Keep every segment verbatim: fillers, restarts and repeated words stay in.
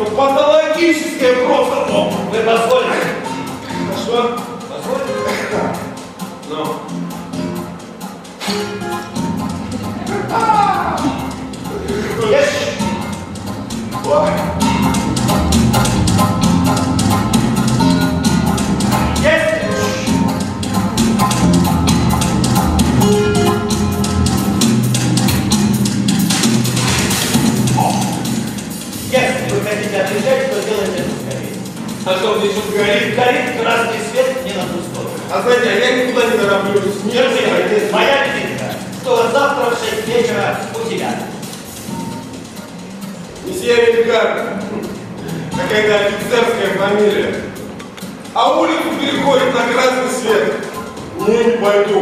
Ну, патологическое просто. О, вы позволите? Что? Позволите? Ну. Есть! Ой. Есть! Если вы хотите отвечать, то делайте это скорее. А что здесь тут горит? Горит красный свет не на ту сторону. А знаете, а я никуда не тороплюсь. Держите, моя визитка. Что завтра в шесть вечера у тебя. Месье Американ. Какая-то офицерская фамилия. А улицу переходит на красный свет. Ну, я не пойду.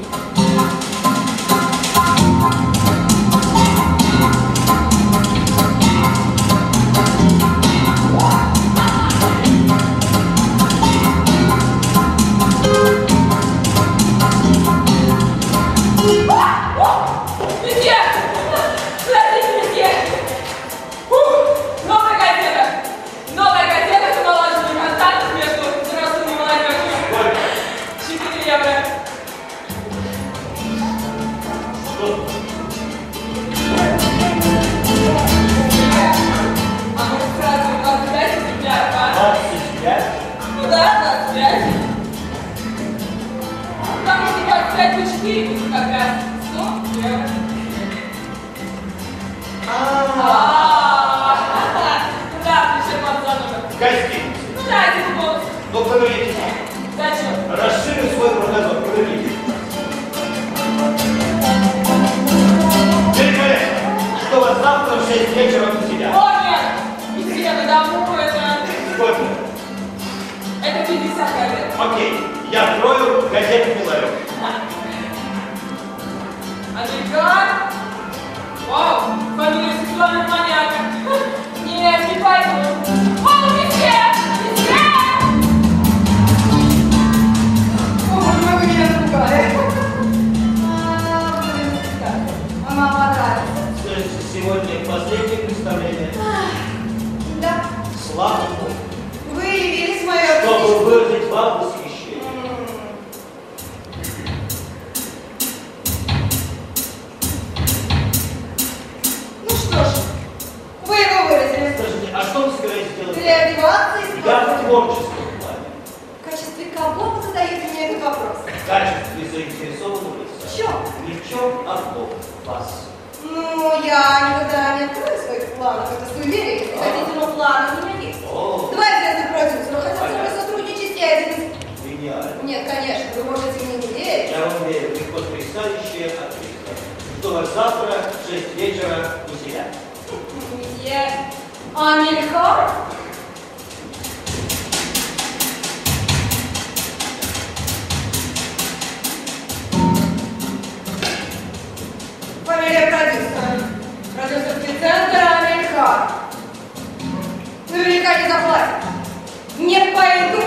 Расширив свой кругозор, поверните. Великолепно! Что вас завтра в шесть вечера у себя? О, нет! Идите я домой, это... Сколько? Это пятьдесят газет. Окей, я открою газетный ларек. Американ? Вау, фамилия сексуальных маньяков. Нет, не пойду. О, месье! Месье! О, вы меня напугали. Мама понравится. Сегодня последнее представление. Да. Слава Богу. Вы явились мое Чтобы выразить вам восхищение. Ну что ж, вы его выразили. Скажите, а что вы собираетесь делать? Переодеваться и... Я в творческом плане. В качестве кого вы задаете мне этот вопрос? В качестве заинтересованного лица. В чем? Ни в чем, а в том. Вас. Ну, я никогда не открою своих планов. Это суеверие, если хотите, но планы у меня есть. О. Два известных продюсера хотят со мной сотрудничать, я один из... Гениально. Нет, конечно, вы можете мне не верить. Я вам верю, вы потрясающая актриса. Жду вас завтра в шесть вечера у себя. Месье Американ? Фамилия продюсера. Продюсерский центр Американ. Наверняка не заплатит. Не пойду.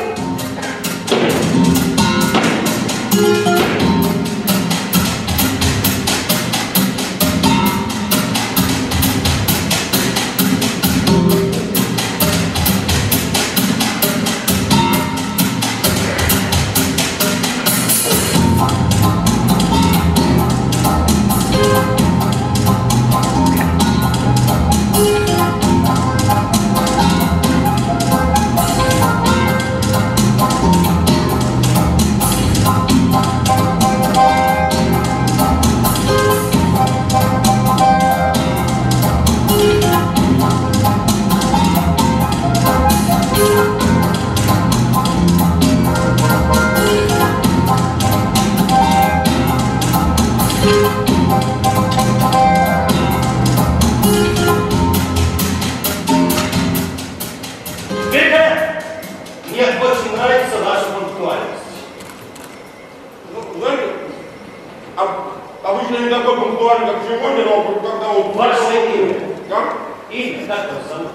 Мне очень нравится ваша пунктуальность. Ну, знаете, а, обычно не такой пунктуальный, как сегодня, но когда вот... Ваше имя. Да? Имя, как вас зовут?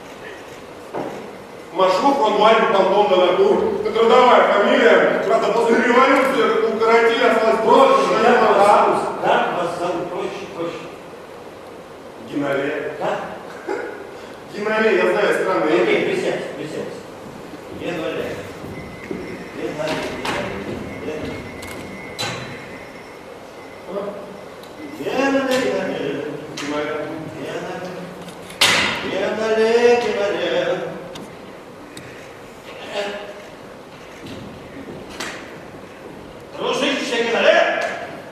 Машлук онлайн Антон Донатур. Это родовая фамилия. Правда, после революции у карантина осталось Проще, просто... как вас зовут? Как вас зовут? Проще, проще. Геннале. Да? Геннале, я знаю, странно Дружище Геннале!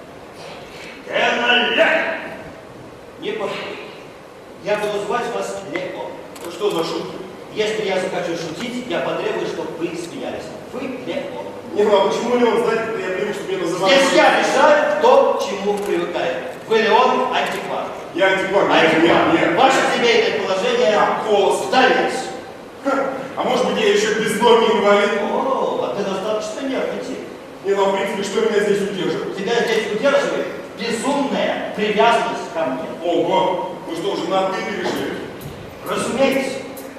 Геннале! Не подходит. Я буду звать вас Леко. Ну что за шутки? Если я захочу шутить, я потребую, чтобы вы смеялись. Вы Леко. Не, ну а почему Леон знает, когда я привык, что меня называют? Здесь я решаю, кто к чему привыкает. Вы Леон, антиквар. Я антиквар. Антиквар. Нет, нет. Ваше семейное положение А, голос. вдовец. А может быть, я еще безногий инвалид? О, а ты достаточно нервный тип. Не, ну а в принципе, что меня здесь удерживает? Тебя здесь удерживает безумная привязанность ко мне. Ого, вы что, уже на «ты» перешли? Разумеется.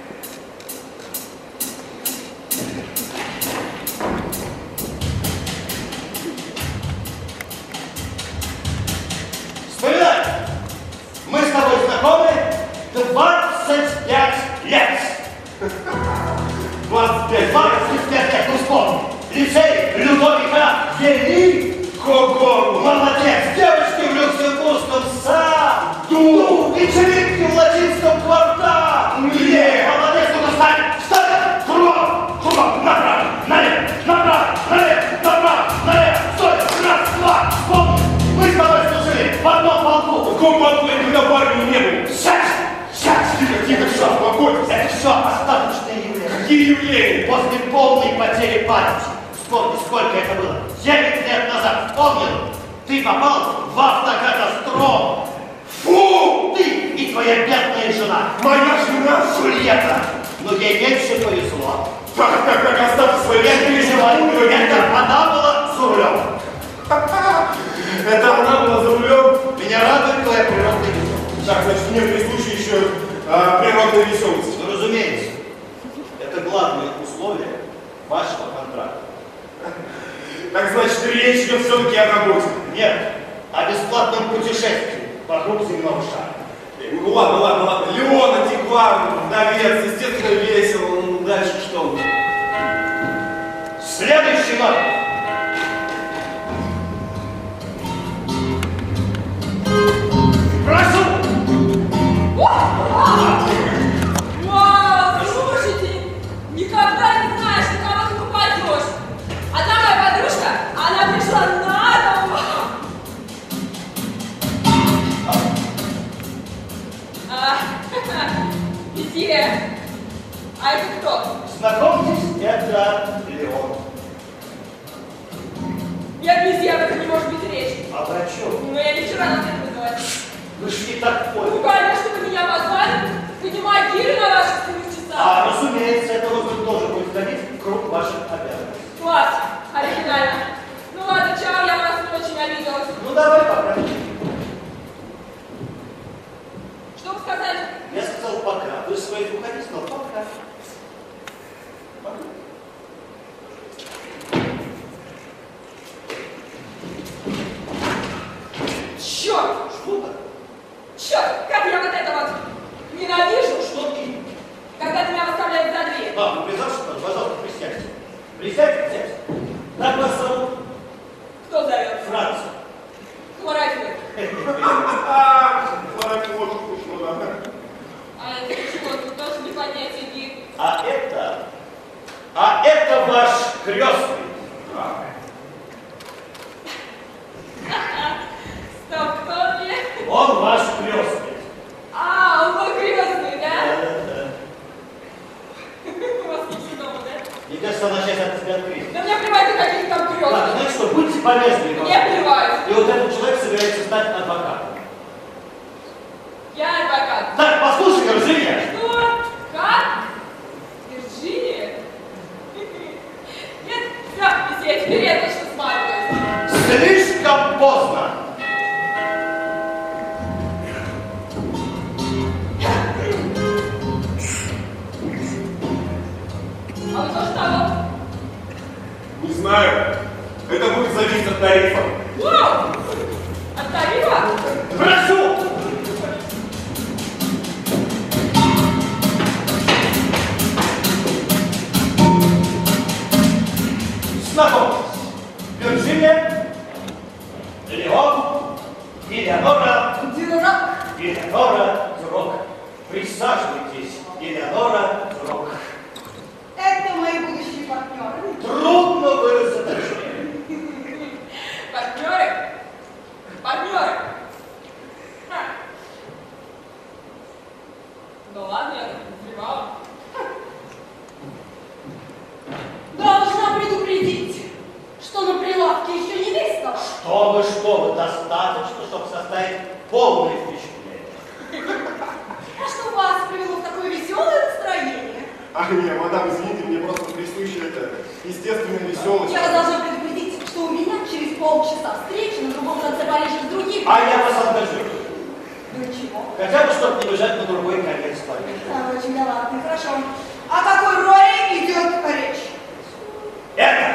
Вспоминай, мы с тобой знакомы двадцать пять лет. двадцать пять. двадцать пять лет, ну вспомни. Лицей Людовика Великого. Молодец. Девочки в Люксембургском саду. Вечеринки в Латинском квартале. Молодец, ну встань, встань. Кругом, кругом, направо, налево, направо, налево, направо, налево. Стой, раз, два, вспомни. Мы с тобой служили в одном полку. В каком полку я никогда в армии не был? Сядь, сядь. Тихо, тихо, все, успокойтесь. Это все остаточные явления. Какие явления? После полной потери памяти. Вспомни, сколько это было. Девять лет назад. Вспомнил. Ты попал в автокатастрофу. Фу! Ты и твоя бедная жена. Моя жена? Джульетта. Но ей меньше повезло. Так, так, так, оставьте свои Я переживаю. Это она была за рулем. Это она была за рулем? Меня радует твоя природная веселость. Так, значит, в некоторые случаи еще а, природная веселость. Ну, разумеется. Это главное условие вашего контракта. Так, значит, речь идет все-таки о работе. Нет, о бесплатном путешествии вокруг земного шара. Ну ладно, ладно, ладно. Леон, антиквар, вдовец, естественно, весело. Ну, дальше что? Следующий номер. Прошу! Вау, слушайте, никогда не знаешь, на кого ты попадешь. Одна моя подружка, она пришла на дом. А, месье, а это кто? Знакомьтесь, это Леон. Нет, месье, об этом не может быть речи. А вы о чем? Но я не вчера на это вызывать. Вы ж не так Ну, поняли. конечно, вы меня позвали поднимать гирю на ваших стыдных часах. А, разумеется, это нужно тоже будет входить в круг ваших обязанностей. Класс, оригинально. Ну ладно, чао, я вас не очень обиделась. Ну, давай пока. Что вы сказали? Я сказал пока. Вы свои уходите, сказал пока. Пока. Черт! Что так? Черт! Как я вот это вот ненавижу! Что ты? Когда ты меня выставляешь за дверь. А, вы призавшись, пожалуйста, присядьте. Присядьте, присядьте. Как вас зовут? Кто зовет? Франц. Хлорофилл. Ладно, вот скучно, да. А это чего? Тут тоже не понять вид. А это... А это ваш крестный. Стоп, кто мне? Он ваш крестный. А, он мой крестный, да? Да-да-да. У вас не дома, да? Мне кажется, она сейчас от тебя открыть. Да мне плевать, на каких там Ладно, крестных. знаете что, будьте полезны. Мне плевать. И вот этот человек собирается стать адвокатом. Я адвокат. Так, послушай, Вирджиния. Что? Как? Вирджиния? Нет, все, месье, теперь я точно сматываюсь. Слишком поздно. А вы тоже того? Не знаю. Это будет зависеть от тарифа. Вау! От тарифа? Прошу! Знакомьтесь, Элеонора, Дурак. Элеонора Дюрок. Присаживайтесь, Элеонора Дюрок. Это мои будущие партнеры. Трудно выразить точнее. Партнеры? Партнеры? Ха. Ну ладно, я так подозревала. Должна предупредить, что на прилавке еще не весь стол. Что вы, что вы, достаточно, чтобы составить полное впечатление. А что вас привело в такое веселое настроение? Ах, не, мадам, извините, мне просто присуща эта естественная веселость. Я вас должна предупредить, что у меня через полчаса встреча на другом конце Парижа с другим. А я вас ангажирую. Ну чего? Хотя бы, чтобы не бежать на другой конец Парижа. А, очень галантно, хорошо. О какой роли идет речь? Это!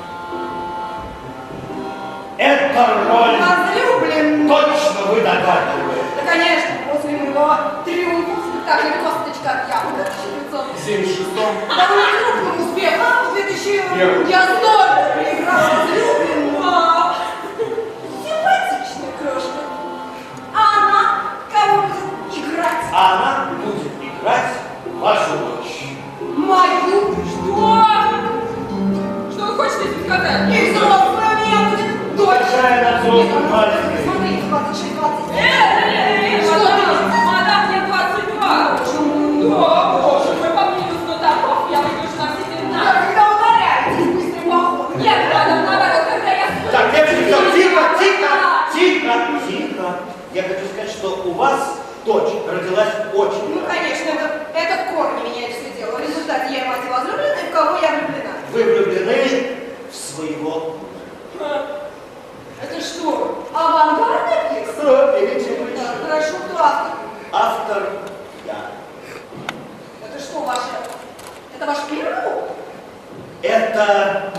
Это роль! Возлюбленный. Точно вы догадываетесь. Да, конечно, после моего триумфа в спектакле «Косточка от яблока» в тысяча девятьсот В семьдесят шестом. довольно крупным успехом в две тысячи Первый. я столько проиграла возлюбленного. Симпатичная крошка. А она кого будет играть? А она будет играть вашу дочь. Мою. Что? Что вы хотите этим сказать? И взрослая у меня будет дочь. Какая она взрослая, маленькая? Смотрите, двадцать шесть двадцать семь. Эй, Что мадам, ты? мадам, мне двадцать два. Да, боже мой, по мнению знатоков, я выгляжу на все семнадцать. Да, когда ударяетесь быстрым походом. Нет, мадам, наоборот, когда я... Так, девочки, все, тихо, тихо, тихо, тихо. Я хочу сказать, что у вас дочь родилась очень Ну, рано. конечно, это, это в корне меняет все дело. В результате я мать возлюбленная, в кого я влюблена. Вы влюблены в своего. Это что, авангардная пьеса? Кто перечислил? Да, хорошо, кто автор? Автор я. Это что, ваше... Это ваш первый опыт? Это...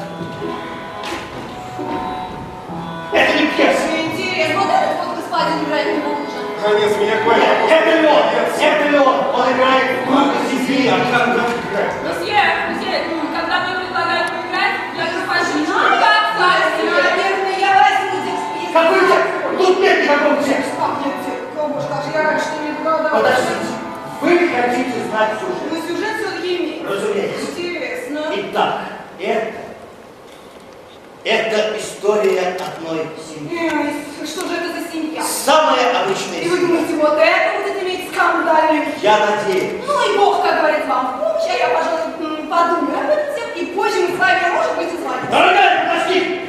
Это не пьеса. Интересно, вот этот вот господин играет не нужен. Конец меня хватит. Нет, это ли он? Это ли он? Он играет в группе Сицилии. А как нам играть? Месье, месье, когда мне предлагают поиграть, я говорю, что как Наверное, я возьму текст. Какой текст? Тут нет никакого текста. Как нет текста? О, боже, как же я раньше не угадала. Подождите. Вы хотите знать сюжет? Ну, сюжет все-таки имеет. Разумеется. Интересно. Итак, это... Это история одной семьи. Эй, что же это за семья? Самая обычная И вы семья. думаете, вот это будет иметь скандальный вид? Я надеюсь. Ну и Бог, как говорит, вам в помощь, а я, пожалуй, м, подумаю об этом всем, и позже мы с вами, а может быть, и с вами. Дорогая, подожди!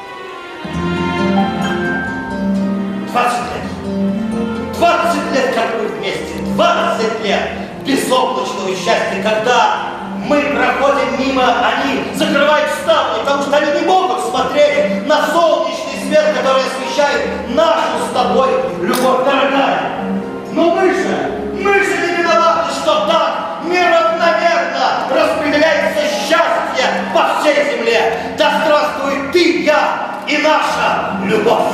Двадцать лет. Двадцать лет, как мы вместе. Двадцать лет безоблачного счастья, когда мы проходим мимо, они закрывают ставни, потому что они не могут смотреть на солнечный свет, который освещает нашу с тобой любовь, дорогая. Но мы же, мы же не виноваты, что так неравномерно распределяется счастье по всей земле. Да здравствует ты, я и наша любовь.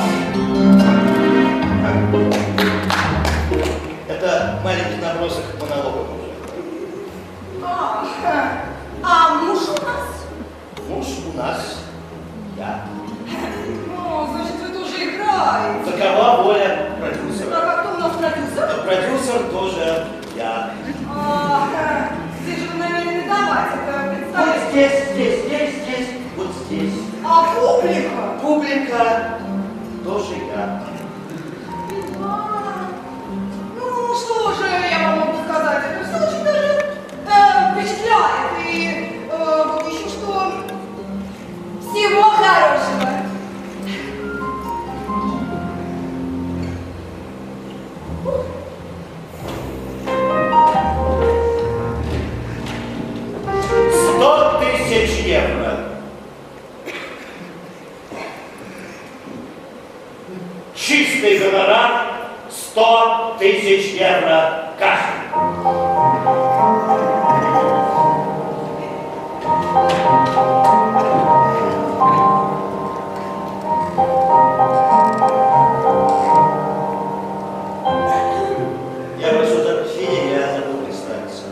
Это маленький набросок монолога. А, а муж у нас? Муж у нас я. Ну, значит, вы тоже играете. Такова воля А продюсера. как кто у нас продюсер? А продюсер тоже я. А, здесь же вы намерены давать это Вот представление. здесь, здесь, здесь, здесь, вот здесь. А публика? Публика тоже я. А, ну, что же я вам могу сказать? Это все очень даже э, впечатляет. И э, вот еще что... Всего хорошего. Сто тысяч евро. Чистый гонорар сто тысяч евро каждый. Я прошу запрещения, я забыл представиться.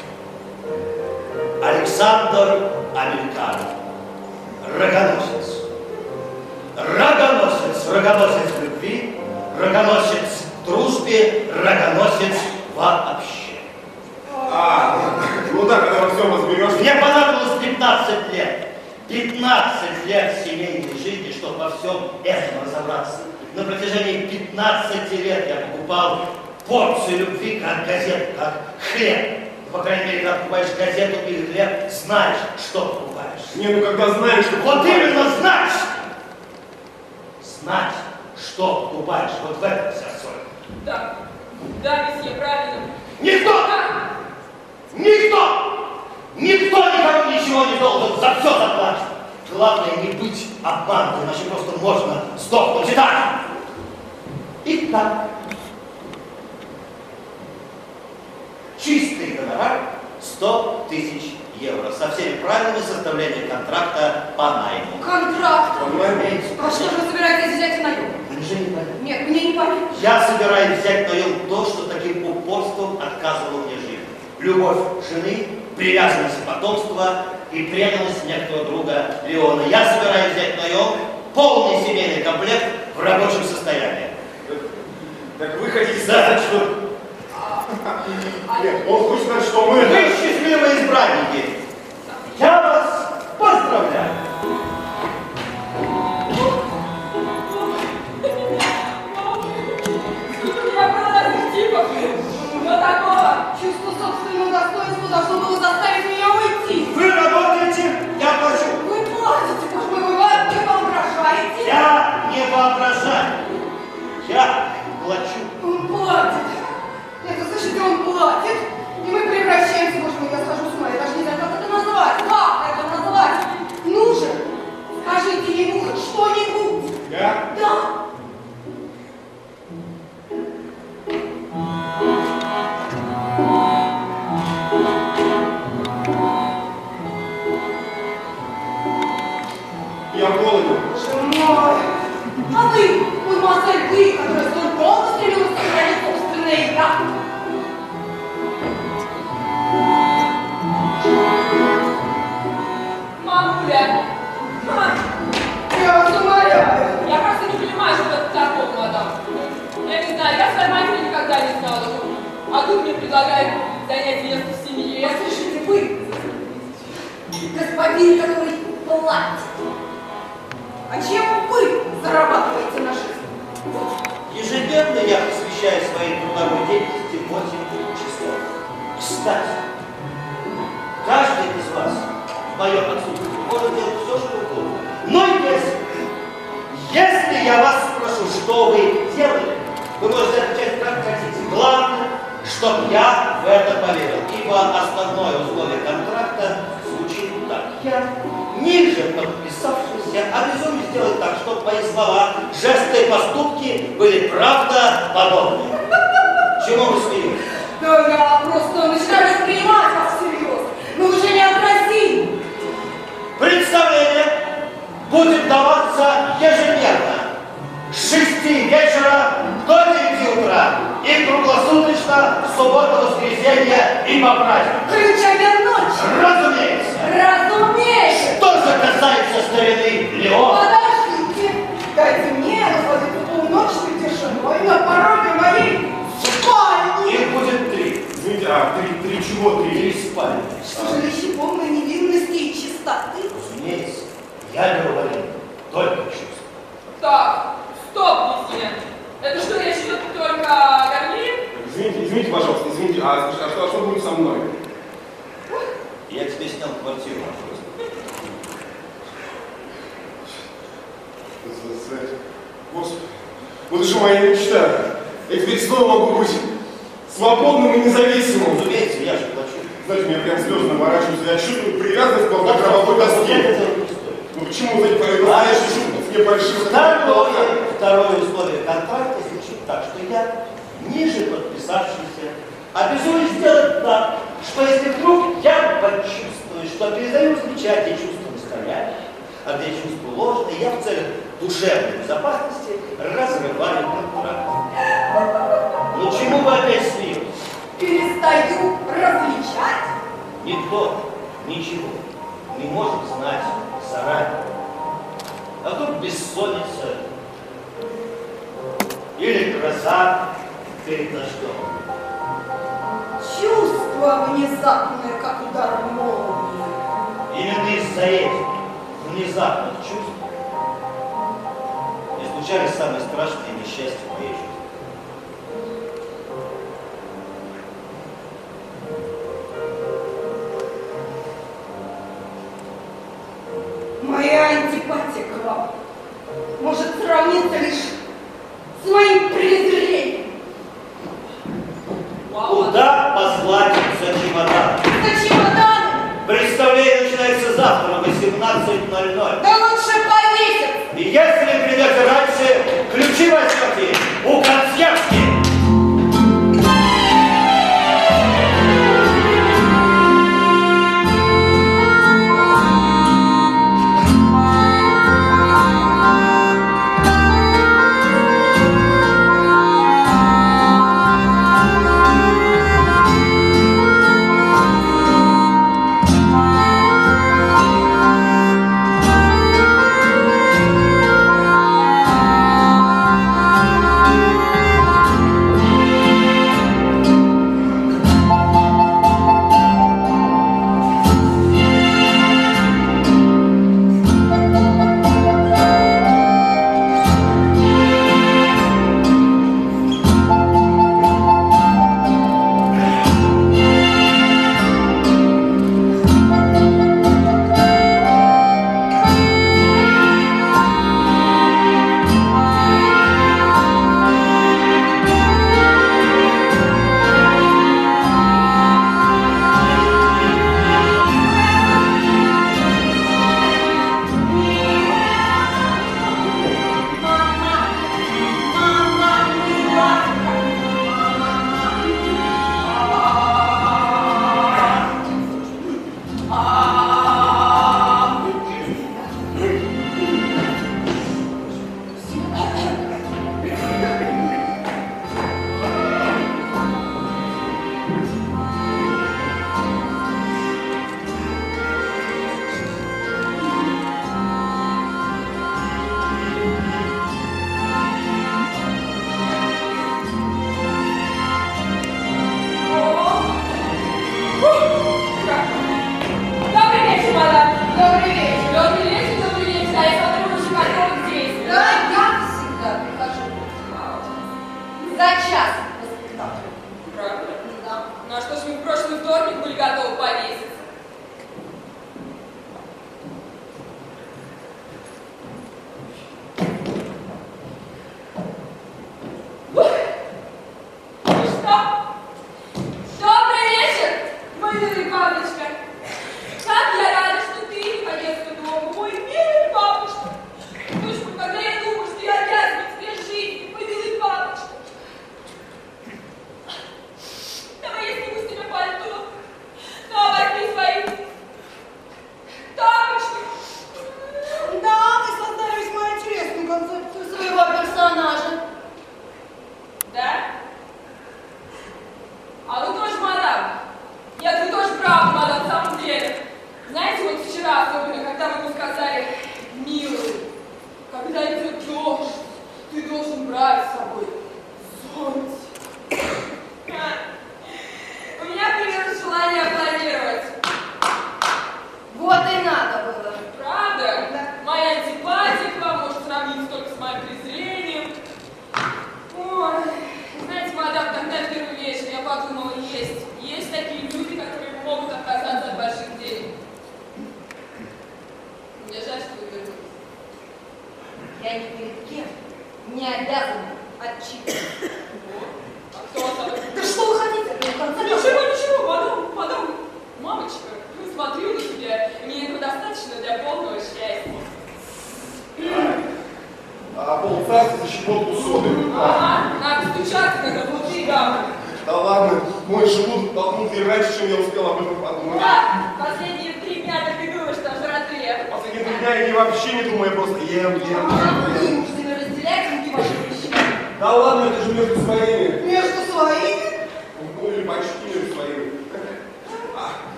Александр Амелькан. Рогоносец. Рогоносец, рогоносец любви, Рогоносец в дружбе, рогоносец вообще. А, ну да, когда во всем разберешься. Мне понадобилось пятнадцать лет. пятнадцать лет семейной жизни, чтобы во всем этом разобраться. На протяжении пятнадцати лет я покупал порцию любви как газету, как хлеб. По крайней мере, когда покупаешь газету или хлеб, знаешь, что покупаешь. Не, ну когда знаешь, что Вот покупаешь. именно знать! Знать, что покупаешь. Вот в этом вся соль. Да, да, месье, правильно. Никто! Да. Никто! Никто никому ничего не должен, за все заплатить. Главное не быть обманутым, иначе просто можно сдохнуть. Итак, итак, чистый гонорар сто тысяч евро со всеми правилами составления контракта по найму. Контракт. Разумеется. А что же вы собираетесь взять в наем? Неужели не понятно? Нет, мне не понятно. Я собираюсь взять в наем то, что таким упорством отказывало мне жизнь. Любовь жены, привязанность потомства и преданность некоторого друга Леона. Я собираюсь взять в наем полный семейный комплект в рабочем состоянии. Так вы хотите сказать, что... Нет, он хочет сказать, что мы... Вы счастливые избранники. Я вас поздравляю. Я про разных типов. Но такого. Чувство собственного достоинства должно было заставить меня уйти. Вы работаете, я плачу. Вы платите, боже мой, вы не воображаете? Я не воображаю. Я плачу. Он платит. Это слышите, он платит. И мы превращаемся, боже мой, я схожу с ума. Я даже не знаю, как это назвать. Как это назвать? Ну же, скажите ему хоть что-нибудь. Я? Да. Я голоден. Боже мой. А вы, мой мастер, вы, который столь долго стремилась сохранить собственное я. Мамуля. Мам, Я вас умоляю. я просто не понимаю, что это такое, мадам. Я не знаю, я своей матери никогда не знала. А тут мне предлагают занять место в семье. Слышите, вы, господин, который платит. А чем вы зарабатываете на жизнь? Ежедневно я посвящаю своей трудовой деятельности восемь часов. Кстати, каждый из вас в моем отсутствии может делать все, что угодно. Но если, если я вас спрошу, что вы делали, вы можете отвечать как хотите. Главное, чтобы я в это поверил. Ибо основное условие контракта звучит так. Я, ниже подписавшийся, обязуюсь сделать так, чтобы мои слова, жесты и поступки были правдоподобны. Чему вы смеетесь? Да я просто начинаю воспринимать вас всерьез. Но вы же неотразимы. Представление будет даваться ежедневно с шести вечера до девяти утра и круглосуточно в субботу, воскресенье и по праздникам. Ключами ночи. Разумеется. Разумеется. Что же касается старины Леона, Подождите. Дайте мне насладиться полночной тишиной на пороге моей спальни. их будет три. Извините, а три, три чего? Три? Три спальни. Жилище полной невинности и чистоты. Разумеется, я говорю только чувства. Так, стоп, месье. Это что, речь идет только о Гарри? Извините, извините, пожалуйста, извините, а, слушай, а что, а что будет со мной? Я тебе снял квартиру. Господи, вот же моя мечта. Я теперь снова могу быть свободным и независимым. Разумеется, я же плачу. Знаете, у меня прям слезы наворачиваются. Я чувствую привязанность к кровавой доске. Ну почему вы это знаешь, мне больших... Второе, второе условие контракта звучит так, что я, ниже подписавшийся, обязуюсь сделать так, что если вдруг я почувствую, что передаю замечательные чувства настоящие, а где чувства ложные, я в целях душевной безопасности разрываю контракт. Ну чему вы опять смеетесь? Перестаю различать. Никто ничего не может знать заранее. А тут бессонница или гроза перед дождем. Чувство внезапное, как удар молнии. Именно из-за этих внезапных чувств не случались самые страшные несчастья в моей жизни. Моя антипатия к вам может сравниться лишь с моим презрением. Куда послать за чемодан? За чемоданом? Представление начинается завтра в восемнадцать ноль ноль. Да лучше повесить! И если придете раньше, ключи возьмете у консьержки.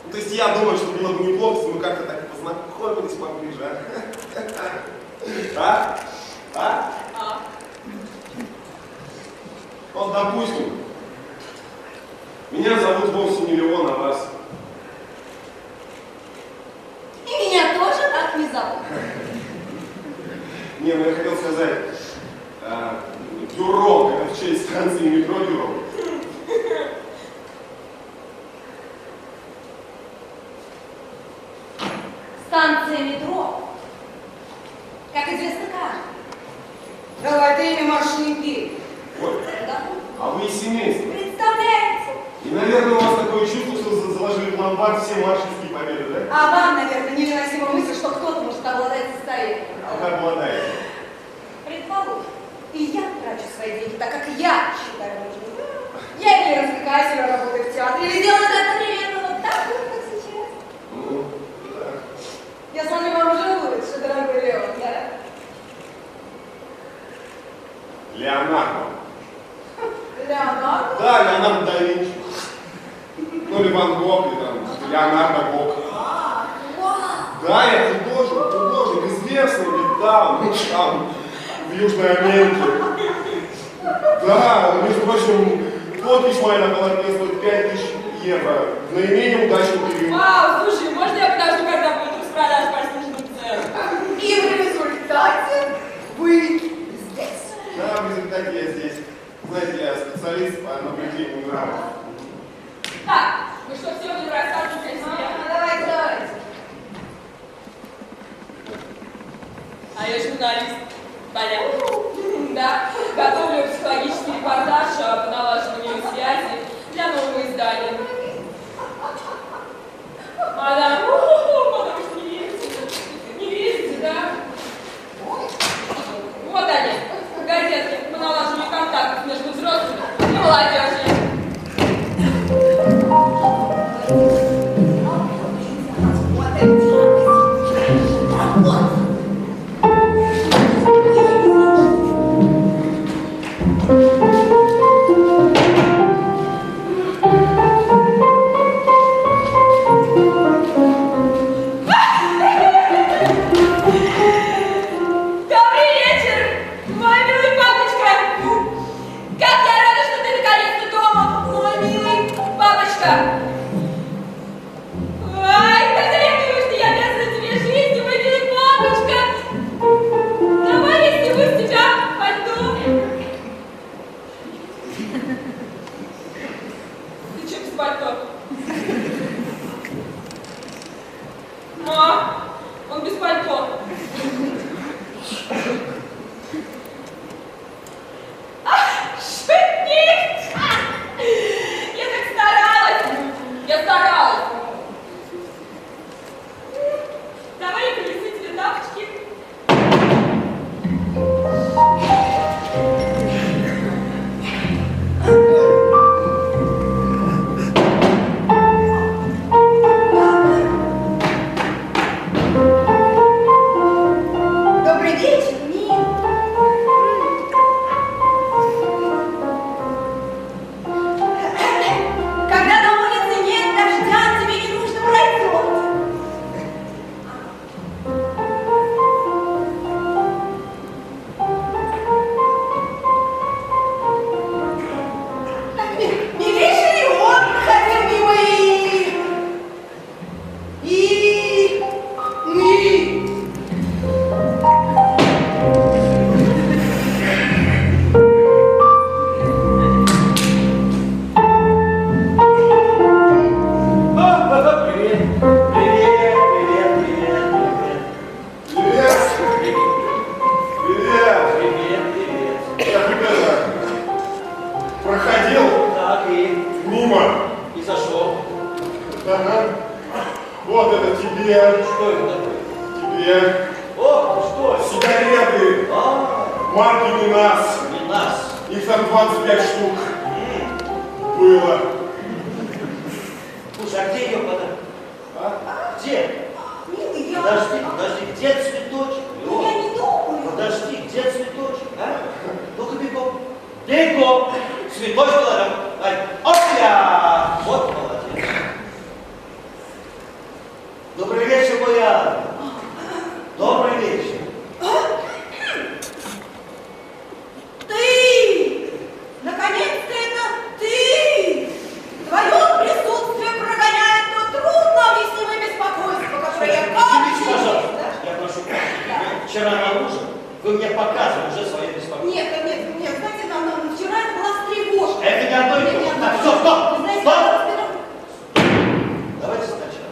То есть я думаю, что было бы неплохо, если мы как-то так познакомились поближе, а? А? А? А? Вот, допустим, меня зовут вовсе не Леон, а вас. И меня тоже так не зовут. Не, ну я хотел сказать, э, Дюрок, это в честь станции метро Дюрок. Станция метро, как известно, каждый. Давай ты имя Маршинки. Вот. Да? А вы из семейства. Представляете? И, наверное, у вас такое чувство, что заложили в ломбард все маршинские победы, да? А вам, наверное, невыносима мысль, что кто-то может обладать состоянием. А вы обладаете. Предположим, и я трачу свои деньги так, как я считаю нужным. Я или развлекаюсь, или работаю в театре, или делаю это одновременно вот так, вот, как сейчас. Ну, да. Я смотрю, вам уже лучше, дорогой Леон, да? Леонардо. Леонардо? Да, Леонардо да Винчи. Ну, или Ван Гог, или там Леонардо Гог. А, вау! Да, я художник, художник, известный, ведь там, там, в Южной Америке. Да, между прочим, подпись моя на полотне стоит пять тысяч евро. Наименее удачный период. Вау, слушай, можно я подожду, когда будет распродаж по сниженным ценам? И в результате вы здесь. Да, в результате я здесь. Знаете, я специалист по наблюдению нравов. Так, ну что, все, будем рассказывать о себе. Давайте, давайте. А я журналист. Понятно. Да, готовлю психологический репортаж по налаживанию связи для нового издания. Мадам, потому что не верите. Не верите, да? Вот они, газетки по налаживанию контактов между взрослыми и молодежью. Добрый вечер, мой ангел. Добрый вечер. Ты! Наконец-то это ты! Твое присутствие прогоняет то трудно объяснимое беспокойство, которое я Извините, каждый пожалуйста, день, я прошу прощения. Вчера на ужин вы мне показывали уже свое беспокойство. Нет, нет, нет, знаете, нам, нам вчера это была встревожка. Это не одно и то же. Нет, Так, нет, все, стоп, вы знаете, стоп. я разберу. Давайте сначала.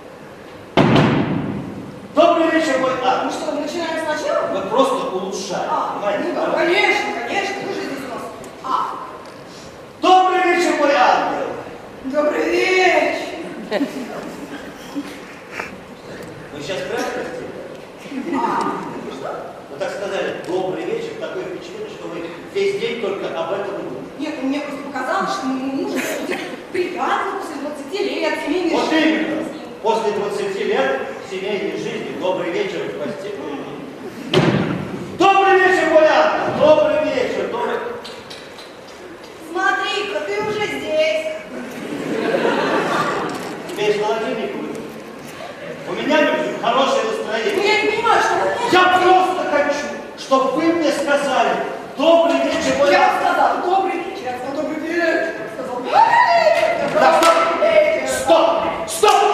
Добрый вечер, мой Ну ангел. что, начинаем сначала? Вы просто улучшаете. А, понимаете? ну да, конечно, конечно, вы же здесь у нас. А, Добрый вечер, мой ангел. добрый вечер. Вы сейчас прямо хотите? А, Вы так сказали, добрый вечер, такое впечатление, что вы весь день только об этом и думаете. нет, ну, мне просто показалось, что моему мужу будет приятно после двадцати лет семейной Вот жизни. именно. После двадцати лет семейной жизни, добрый вечер в постели. Добрый вечер, мой ангел, добрый вечер, добрый... Смотри-ка, ты уже здесь. Весь холодильник выпил. У меня, люди, хорошее Ну, настроение. я не понимаю, что вы... Я просто хочу, чтобы вы мне сказали, добрый вечер, мой Я ангел. сказал, добрый вечер, я сказал, добрый вечер, я сказал, добрый вечер, Так, добрый вечер. стоп! Стоп! Стоп!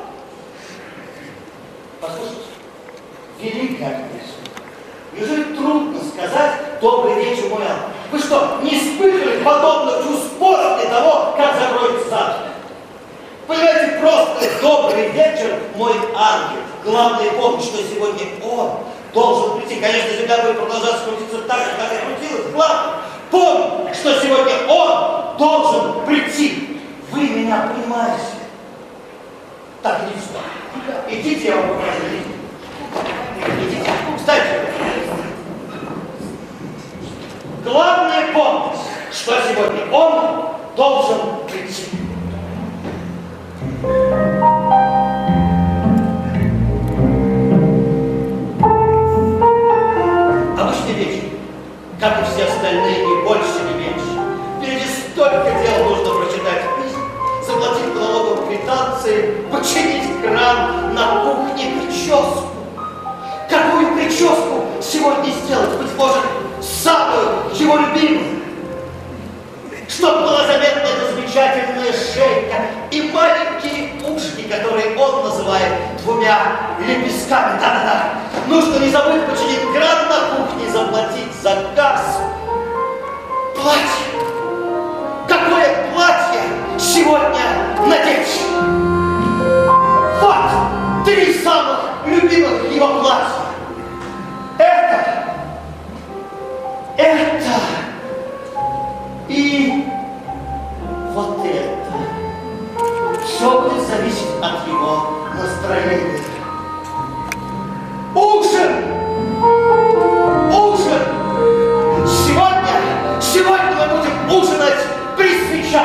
Послушайте, великая актриса, неужели трудно сказать добрый вечер, мой ангел? Вы что, не испытывали подобных чувств после того, как закроется завтра? Понимаете, просто добрый вечер, мой ангел. Главное, помнить, что сегодня он должен прийти. Конечно, земля будет продолжаться крутиться так же, как и крутилась. Главное, помни, что сегодня он должен прийти. Вы меня понимаете? Так, идите сюда. Идите, я вам покажу. Идите. Кстати, главное помнить, что сегодня он должен прийти. Обычный вечер, как и все остальные, ни больше, ни меньше. Впереди столько дел нужно прочитать письма, заплатить налоговые квитанции, починить кран на кухне, прическу. Какую прическу сегодня сделать? Быть может, самую его любимую? Чтобы была заметна эта замечательная шейка и маленькие ушки, которые он называет двумя лепестками. Да-да-да. Нужно не забыть починить кран на кухне и заплатить за газ. Платье. Какое платье сегодня надеть? Вот три самых любимых его платья. Это, это и вот это. Все будет зависеть от его настроения. Ужин! Ужин! Сегодня, сегодня мы будем ужинать при свечах.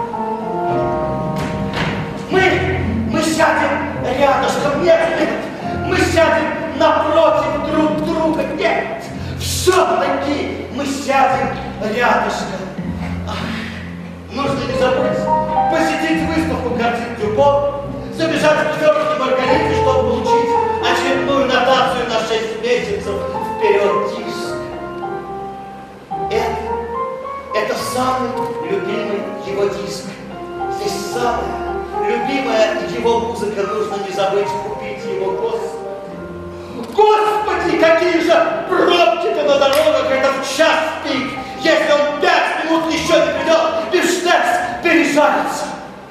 Мы, мы сядем рядышком, нет, нет, мы сядем напротив друг друга, нет, все-таки мы сядем рядышком. Ах, нужно не забыть посетить выставку картин Дюпо, забежать в тетушки Маргарите, чтобы получить очередную нотацию на шесть месяцев вперед диск. Это, это самый любимый его диск. Здесь самая любимая его музыка. Нужно не забыть купить его, Господи. Господи, какие же пробки-то на дорогах, это в час пик. Если он пять минут еще не придет, бифштекс пережарится.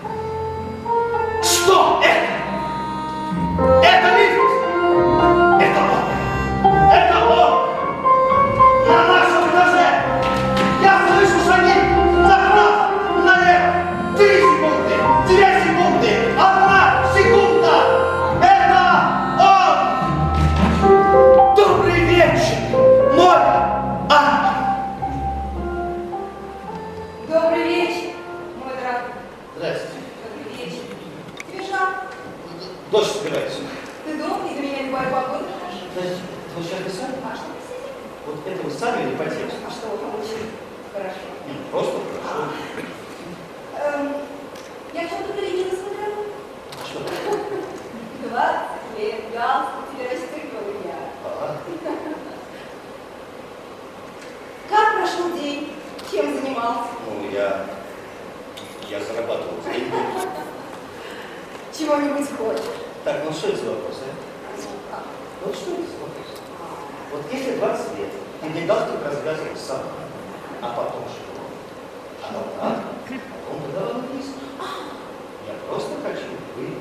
Что это? Это лифт. Это он. Это он. На нашем этаже. Я слышу шаги. Направо, налево. Три секунды. Две секунды. Одна секунда. Это он. Добрый вечер, мой ангел. Добрый вечер, мой дорогой. Здрасте. Добрый вечер. Тебе жарко? Дождь собирается. Ты дома, и для меня любая погода хорошо. Значит, вы сейчас вы сами? А что ты сидишь? Вот это вы сами или по тексту? А что, очень хорошо. Нет, просто хорошо. Эм, я что-то перевела свою дорогу. Что? Привет, галстук тебе расстегивала я. Ага. Как прошел день? Чем занимался? Ну, я... я зарабатывал деньги. Чего-нибудь хочешь? Так, ну что это за вопрос, а? Вот что это за вопрос? Вот если двадцать лет, ты мне галстук развязывал сам, а потом что? А потом, потом подавал написано. Я просто хочу выйти.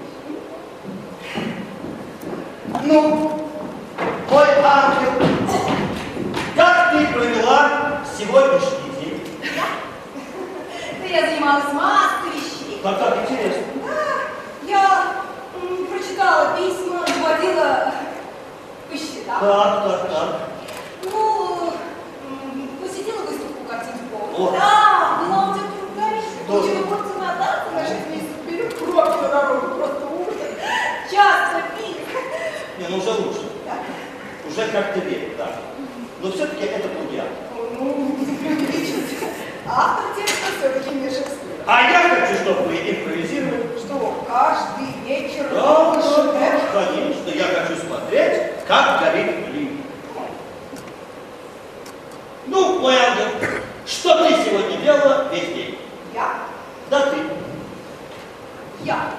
Ну, мой ангел, как ты провела сегодняшний день? Да я занималась массой вещей. А как интересно. Да, я м, прочитала письма, доводила по счетам. Так, так, так. Ну, м, посетила выставку картин в О. Да, была у тебя кругарище. Тоже. Получила порцию нотации на шесть месяцев вперед. Пробки на дорогу, просто ужас. Часто пить. Не, ну уже лучше. Да. Уже как-то верю, да. Но все-таки это плагиат. Ну, преувеличивайте. Автор текста все-таки не Шекспир. А я хочу, чтобы вы импровизировали. Что, каждый вечер Да, новый да, шедевр? да, конечно. Я хочу смотреть, как горит блин. Ну, мой ангел, что ты сегодня делала весь день? Я? Да ты. Я.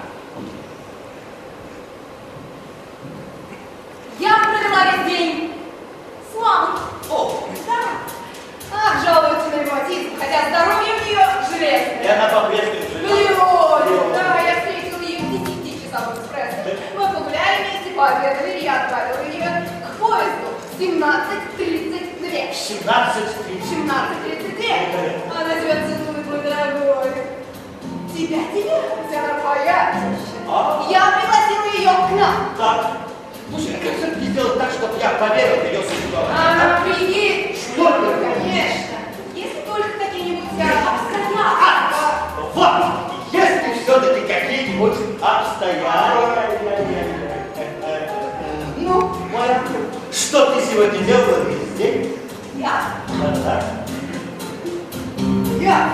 Я провела весь день с мамой. О, Да. Ах, жалуется на ревматизм, хотя здоровье у нее и железное. она по-прежнему живет. Блин, да, я встретила ее в десятичасовом экспрессе. Мы погуляли вместе, пообедали, и я отправила ее к поезду в семнадцать тридцать два. семнадцать тридцать. семнадцать тридцать два. Она тебя целует, мой дорогой. Тебя, тебя, она твоя теща. А? Я пригласила ее к нам. Так. Слушай, а как все-таки сделать так, чтобы я поверил в ее существование? Она приедет. Что ты? Конечно. Если только какие-нибудь обстоятельства. Вот, если все-таки какие-нибудь обстоятельства. Ну, мой ангел, что ты сегодня делала весь день? Я. Да-да. Я.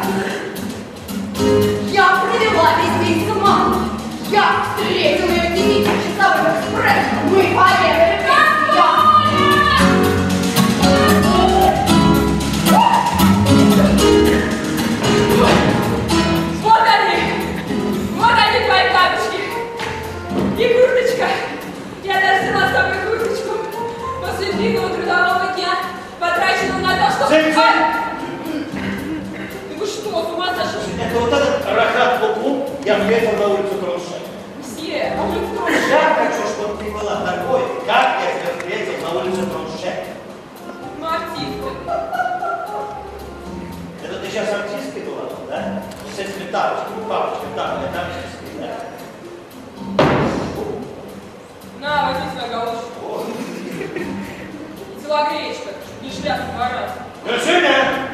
Я провела весь день с мамой. Я встретила ее в десятичасовом экспрессе. Мы поехали вместе. Я. Вот они! Вот они, твои тапочки! И курточка! Я даже взяла с собой курточку. После длинного трудового дня, потраченного на то, чтобы... Цень, цень! Да вы что, с ума сошли? Это вот этот рахат луку я въехал на улицу Круши. Все, а вы кто же? Я хочу, чтобы ты была такой, как я тебя встретил на улице Круши. Ну, артисты. Это ты сейчас артисткой была, да? С этими тапочками, папочками, так, это артисткой, да? На, возьми свою галошку. И телогречка, не шляпа два раза. Гражданин!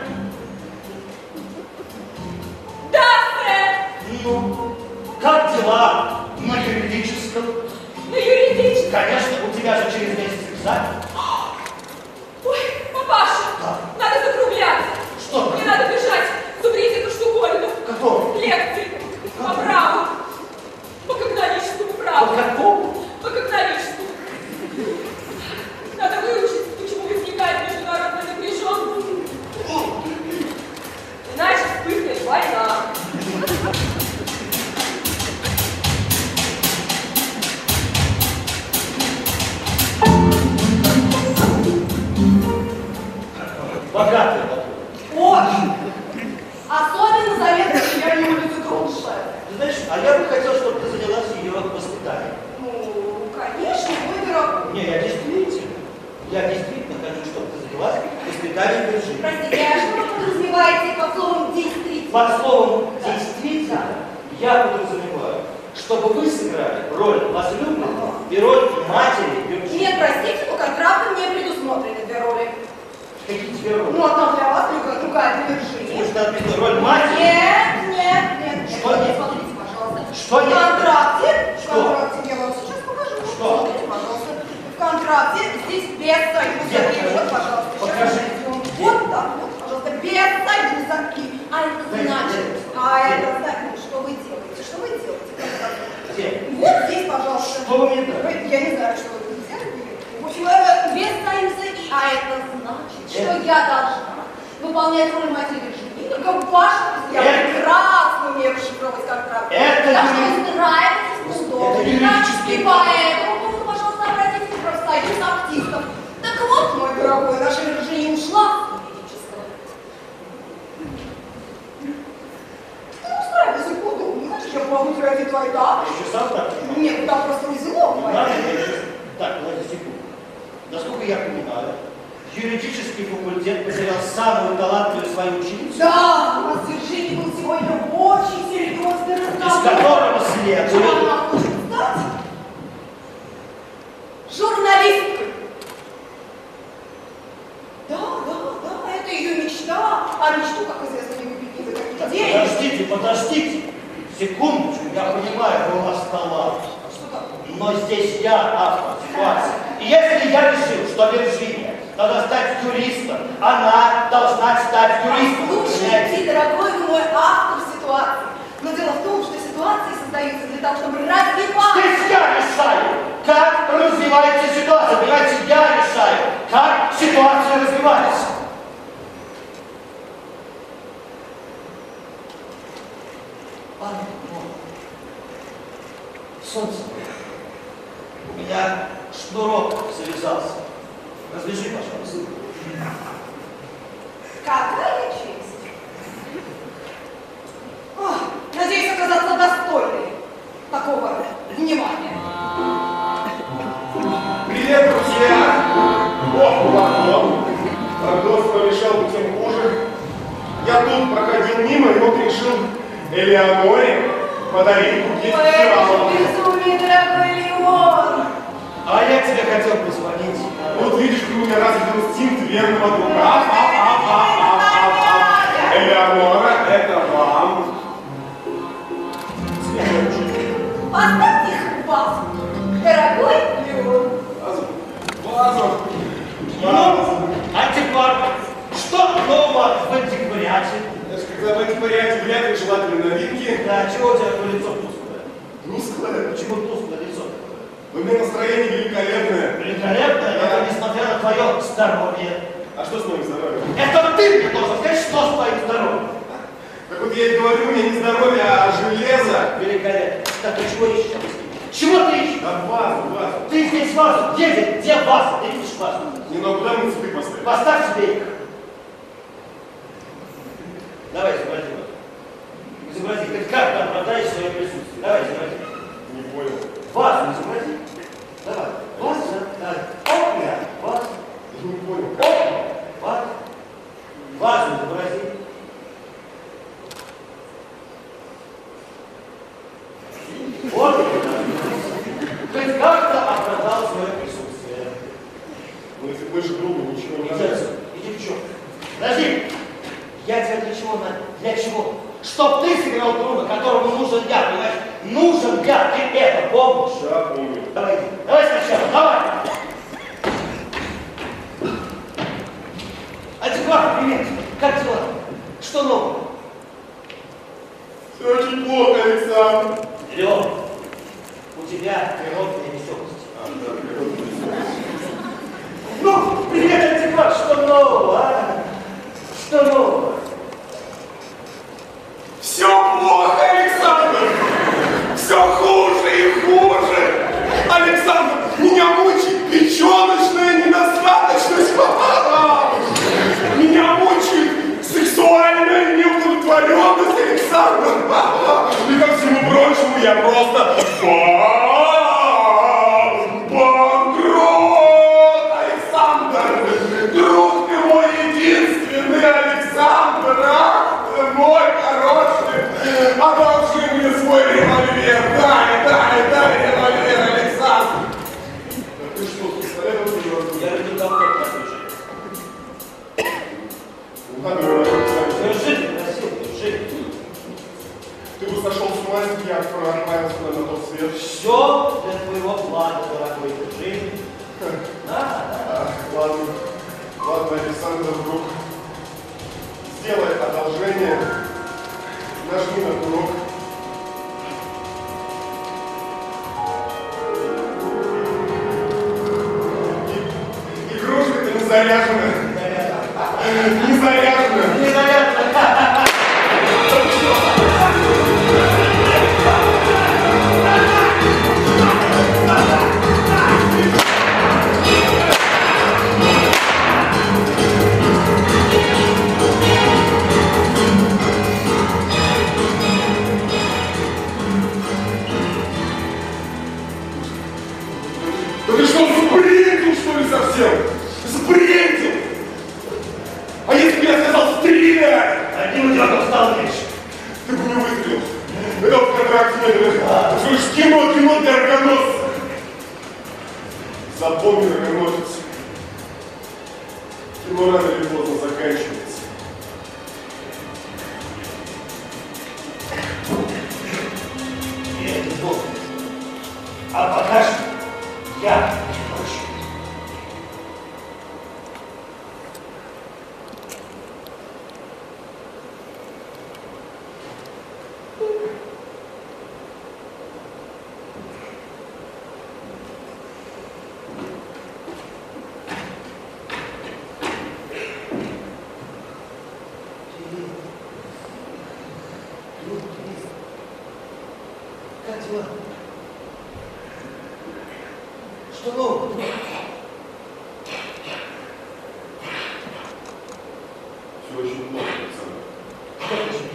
Да, сэр! Ну, как дела на юридическом? На юридическом. Конечно, у тебя же через месяц экзамен. Ой, папаша, Да. надо закругляться. Что? Мне надо бежать, зубрить эту штуковину. Какого? Лекции по праву. По когнолическому праву. По какому? По когнолическому. Надо выучить, почему возникает международная напряженность. Иначе вспыхнет война. Богатый. Очень. Особенно заметно влияние улицы Круши. Ты знаешь, а я бы хотел, чтобы ты занялась ее воспитанием. Ну, конечно, мой дорогой. Не, я действительно, я действительно хочу, чтобы ты занялась воспитанием Virginie. Простите, а что вы подразумеваете под словом «действительно»? Под словом «действительно» я подразумеваю, чтобы вы сыграли роль возлюбленной и роль матери Virginie. Нет, простите, но контрактом не предусмотрены две роли. Какие тебе роли? Ну, одна для вас, другая, другая для Вирджинии. Нужно отметить роль матери. Нет, нет, нет, нет. Что нет? Смотрите, пожалуйста. Что В нет? контракте, в Что? контракте, я вам сейчас покажу. Что? Смотрите, пожалуйста. В контракте здесь без союза. Где? И вот, пожалуйста, сейчас Покажи. найдем. Вот так вот, пожалуйста, без союза. И, а это Где? значит, Где? а это значит, что вы делаете? Что вы делаете? Где? Вот здесь, пожалуйста. пожалуйста. Что вы мне дали? Я не знаю, что вы тут взяли. В общем, э, две союза и... А это значит, что Это- я должна выполнять роль матери Жени, как ваша, я Это- прекрасно умею расшифровывать контракт. Это Так юри- что устраивайтесь удобно. Это юридический- И поэтому поводу, пожалуйста, обратитесь в профсоюз артистов. Так вот, мой дорогой, наша Жени ушла с политического. Ты устраивайся удобно. Хочешь, я могу тратить твои тапочки? Еще сам так понимаю? Нет, там просто узелок. Не надо, я еще... Так, подожди секунду. Насколько я понимаю, юридический факультет потерял самую талантливую свою ученицу, Да, у нас с Вирджинией был сегодня очень серьезный из разговор. которого Что следует... она хочет стать? Журналисткой. Да, да, да, это ее мечта. А мечту, как известно, не купить ни за какие Так, деньги. подождите, подождите. Секундочку, я понимаю, что у вас талант. Что там? Но здесь я автор ситуации. И если я решил, что Вирджиния должна стать юристом, она должна стать юристом. Слушайте, дорогой вы мой автор ситуации. Но дело в том, что ситуации создаются для того, чтобы развиваться. Здесь я решаю, как развивается ситуация. Понимаете, я решаю, как ситуация развивается. Ладно, ну, солнце. У меня шнурок завязался. Развяжи, пожалуйста. Какая честь! Ох, надеюсь оказаться достойной такого внимания. Привет, друзья! Ох, ладно. Прогноз помешал бы тем хуже. Я тут проходил мимо и вот решил Элеоноре подарить букет Ой, фиалок. безумие, дорогой Леон! А я тебе хотел позвонить. Вот видишь, ты у меня развит инстинкт верного друга. А, а, а, а, а, а. Элеонора, это вам. Цветочек. Поставьте их в вазу, дорогой Леон. Вазу. Вазу. Ну, антиквар, что нового в антиквариате? Знаешь, когда в антиквариате вряд ли желательно новинки. Да, чего у тебя такое лицо тусклое? Тусклое. Почему тусклое лицо? У меня настроение великолепное. Великолепно, это несмотря на твое здоровье. А что с моим здоровьем? Это ты мне должен сказать, что с твоим здоровьем. Так вот я и говорю, у меня не здоровье, а железо. Великолепно. Так, ты чего ищешь? Чего ты ищешь? Да вазу, вазу. Ты здесь вазу. Где здесь? Где ваза? Ты видишь вазу? Не, ну а куда мы цветы поставим? Поставь себе их. Давай, изобрази вазу. Изобрази. Ты как там продаешь свое присутствие? Давай, изобрази. Не понял. Вазу изобрази. Давай. Ваза. Давай. Оп, я. Ваза. Не понял. Оп. Ваза. Вазу изобрази. Вот. То есть как-то оправдал свое присутствие. Ну если больше друга ничего не Иди надо. отсюда. Иди в чем? Подожди. Я тебя для чего надо? Для чего? Чтоб ты сыграл друга, которому нужен я, понимаешь? Нужен я, ты это помнишь? Да, помню. Давай, давай сначала, давай. Антиквар, привет. Как дела? Что нового? Все очень плохо, Александр. Леон, у тебя природная веселость. А, да, природная веселость. Ну, привет, антиквар, что нового, а? Что нового? Все плохо, Александр! Все хуже и хуже! Александр, меня мучает печеночная недостаточность! Меня мучает сексуальная неудовлетворенность, Александр! И ко всему прочему, я просто банкрот, Александр! Друг ты мой единственный, Александр! заряжена. Не заряжена. Не заряжена. Да ты что, сбрендил, что ли, совсем? Сбрендил! А если бы я сказал стреляй? Одним идиотом стал меньше. Ты бы не выстрелил. Это в контракте нет. Ты слышишь, кино, кино для рогоносца. Запомни, рогоносец. Кино рано или поздно заканчивается. Я это должен. А пока что я не хочу. Как дела? Что нового? Все очень плохо, Александр. Что случилось?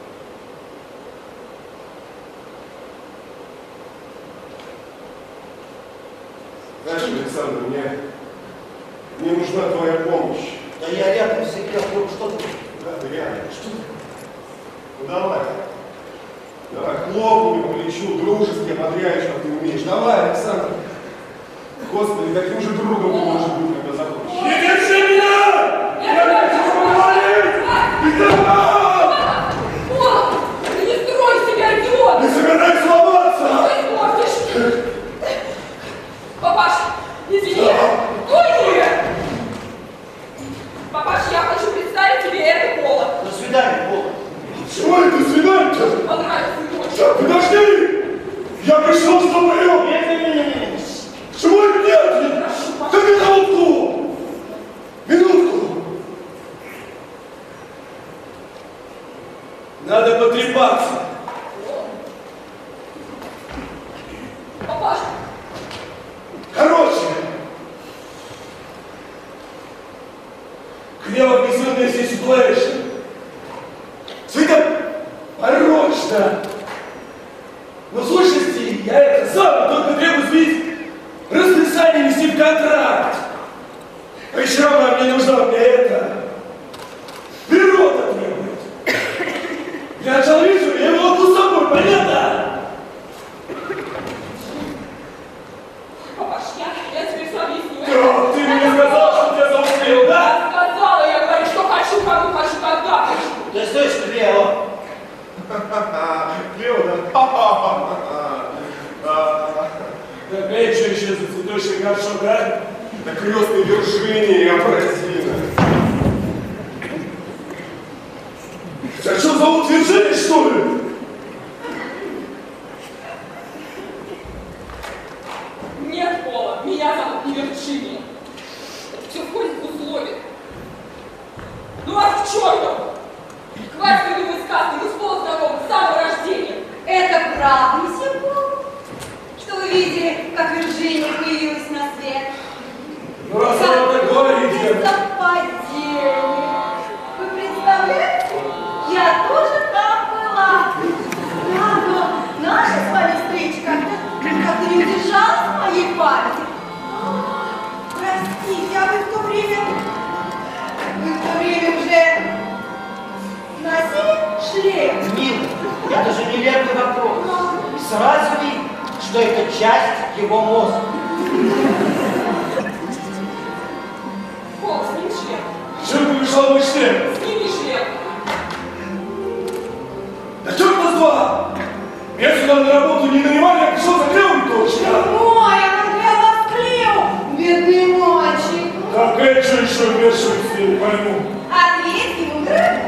Знаешь, Александр, мне, мне нужна твоя помощь. Да я рядом всегда говорю, что ты? Да, ты реально. Что ты? Ну давай. Давай, хлопни по плечу, дружески ободряешь, как ты умеешь. Давай, Александр. Господи, каким же другом ты можешь быть, когда захочешь? Не держи меня! Я хочу поговорить! О, ты не строй себя, идиот! Не собирайся ломаться! Ты испортишь! Папаш, извини! Уйди! Папаш, я хочу представить тебе это Пола. До свидания, Пола. Чего это свидание-то? Понравится дочь. Так, подожди! Я пришел с тобой! Нет-нет-нет-нет. Чего это нет? Да минутку! Минутку! Надо потрепаться. Папаш, Короче, криво-агрессивная ситуация. Все это порочно. Но в сущности, я это сам только требую сбить расписание вести в контракт. А еще она мне нужна, мне это. Природа требует. Для человека я его отпуск с собой, понятно? папаш, я, я тебе все объясню. Да, ты мне сказал, что тебя зовут, да? Я сказала, я говорю, что хочу, кому хочу, когда хочу. Ты слышишь, Лео? Лео, да? Какая еще еще за цветочный горшок, а? Да крестный Виржиния, Афродина. Тебя что, зовут Виржиния, что ли? Нет, Пола, меня зовут не Вирджиния. Это все входит в условия. Ну вас к черту! Хватит придумать сказки, мы с Полом знакомы с самого рождения. Это правда, месье Пол? Что вы видели, как Вирджиния появилась на свет? Ну раз вы так говорите. Совпадение. Вы представляете? Я тоже там была. Да, но наша с вами встреча как-то не удержалась в моей памяти. А, простите, а вы в то время... Вы в то время уже носили шлем? Милый, это же нелепый вопрос. Сразу видно, что это часть его мозга. Пол, сними шлем. Чем помешал мой шлем? Сними шлем. Да черт нас два! Меня сюда на работу не нанимали, я пришел за клевым точно. Ой, она для вас клеил, бедный мальчик. Какая же еще вешается, я не пойму. Ответь ему, дорогой.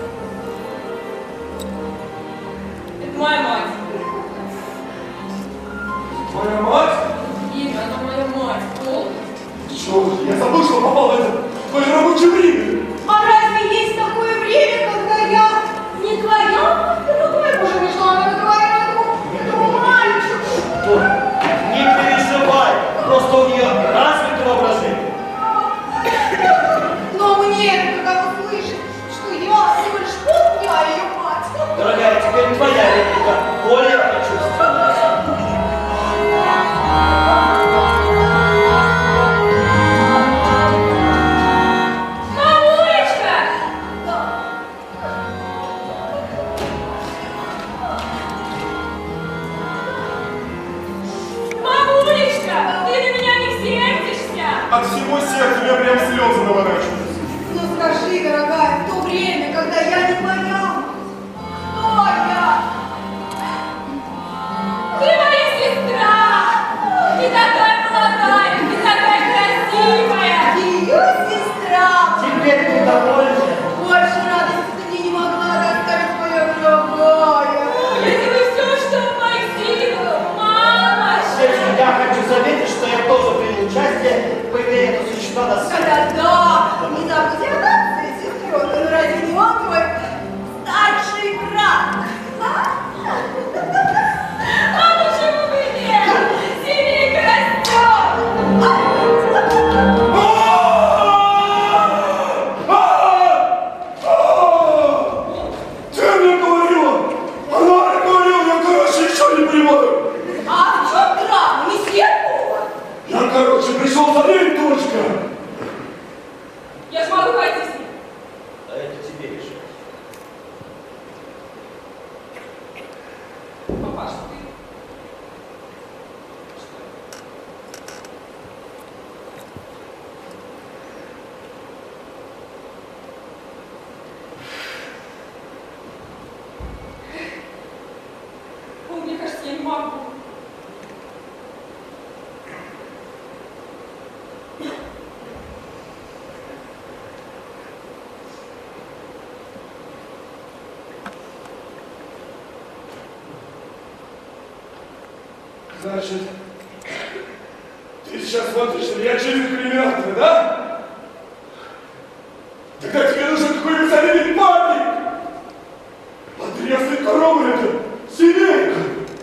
Это моя мать. Моя мать? Имя, она моя мать, Пол. Что? Я забыл, что попал в это твое рабочее время. А разве есть такое время, когда я не твоя? Другой, боже, не шла на разговаривать, этому мальчику. Не переживай, просто у нее развитое воображение. Но мне это как услышать, что я всего лишь полдня ее мать. Дорогая, теперь твоя реплика более прочувственная. Мамулечка! Мамулечка, ты на меня не сердишься? От всего сердца у меня прям слезы наворачиваются. Ну скажи, дорогая, в то время, когда я не твоя, кто я? Ты моя сестра! Ты такая молодая, ты такая красивая! Ее сестра! Теперь ты довольна? Больше радости ты мне не могла доставить, моя дорогая. Я делаю все, что в моих силах, мамочка! Кстати, я хочу заметить, что я тоже принял участие в появлении этого существа на свет. Да-да, не забудь о нации, сестренка, ну разве не он твой старший брат? А? А почему бы нет? Семейка растет! Ты мне говорила! Она мне говорила, я, короче, еще не понимаю. А в чем драма? Месье повар? Я, короче, пришел за ней, дочка. Я ж могу пойти с ним. А это тебе решать. Папаша, ты... Ой, мне кажется, я не могу. Значит, ты сейчас смотришь на меня через иллюминатор, да? Тогда тебе нужен какой-нибудь солидный парень. Потрясный коровы это семейка.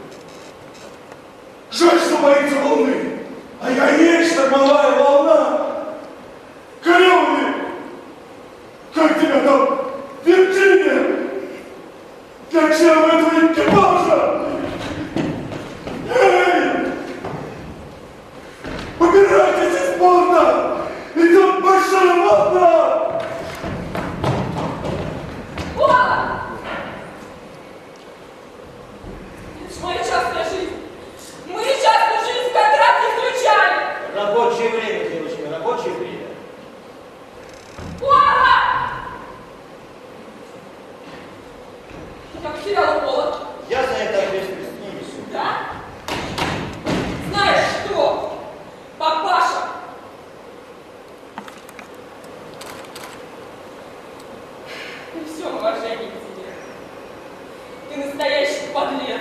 Жаль, что боится волны. А я есть штормовая волна. Корёвы! Как тебя там? Вирджиния! Как член этого экипажа! Эй! Убирайтесь из порта! Идет большая волна! Ола! Это ж моя частная жизнь. Мы частную жизнь в контракт не включали. Рабочее время, девочка, рабочее время. Ола! Я потеряла Ола. Я за это ответственность не несу. Да? Знаешь что, папаша? При всем уважении к тебе. Ты настоящий подлец.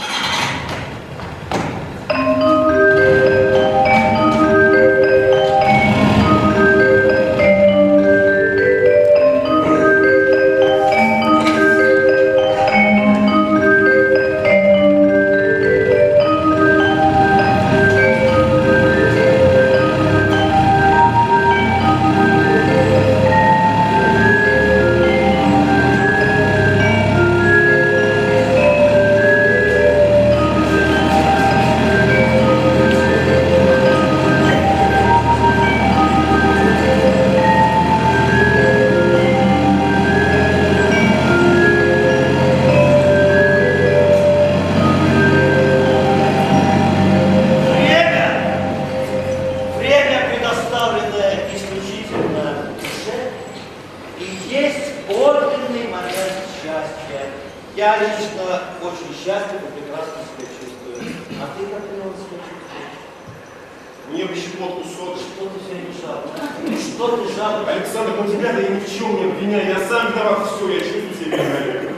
Я лично очень счастлив и прекрасно себя чувствую. А ты как ты себя чувствуешь? Мне бы щепотку соды. Что ты сегодня жалко? Что ты жалко? Александр, ну тебя-то я ни в чем не обвиняю. Я сам виноват, все, я чувствую себя виноватым.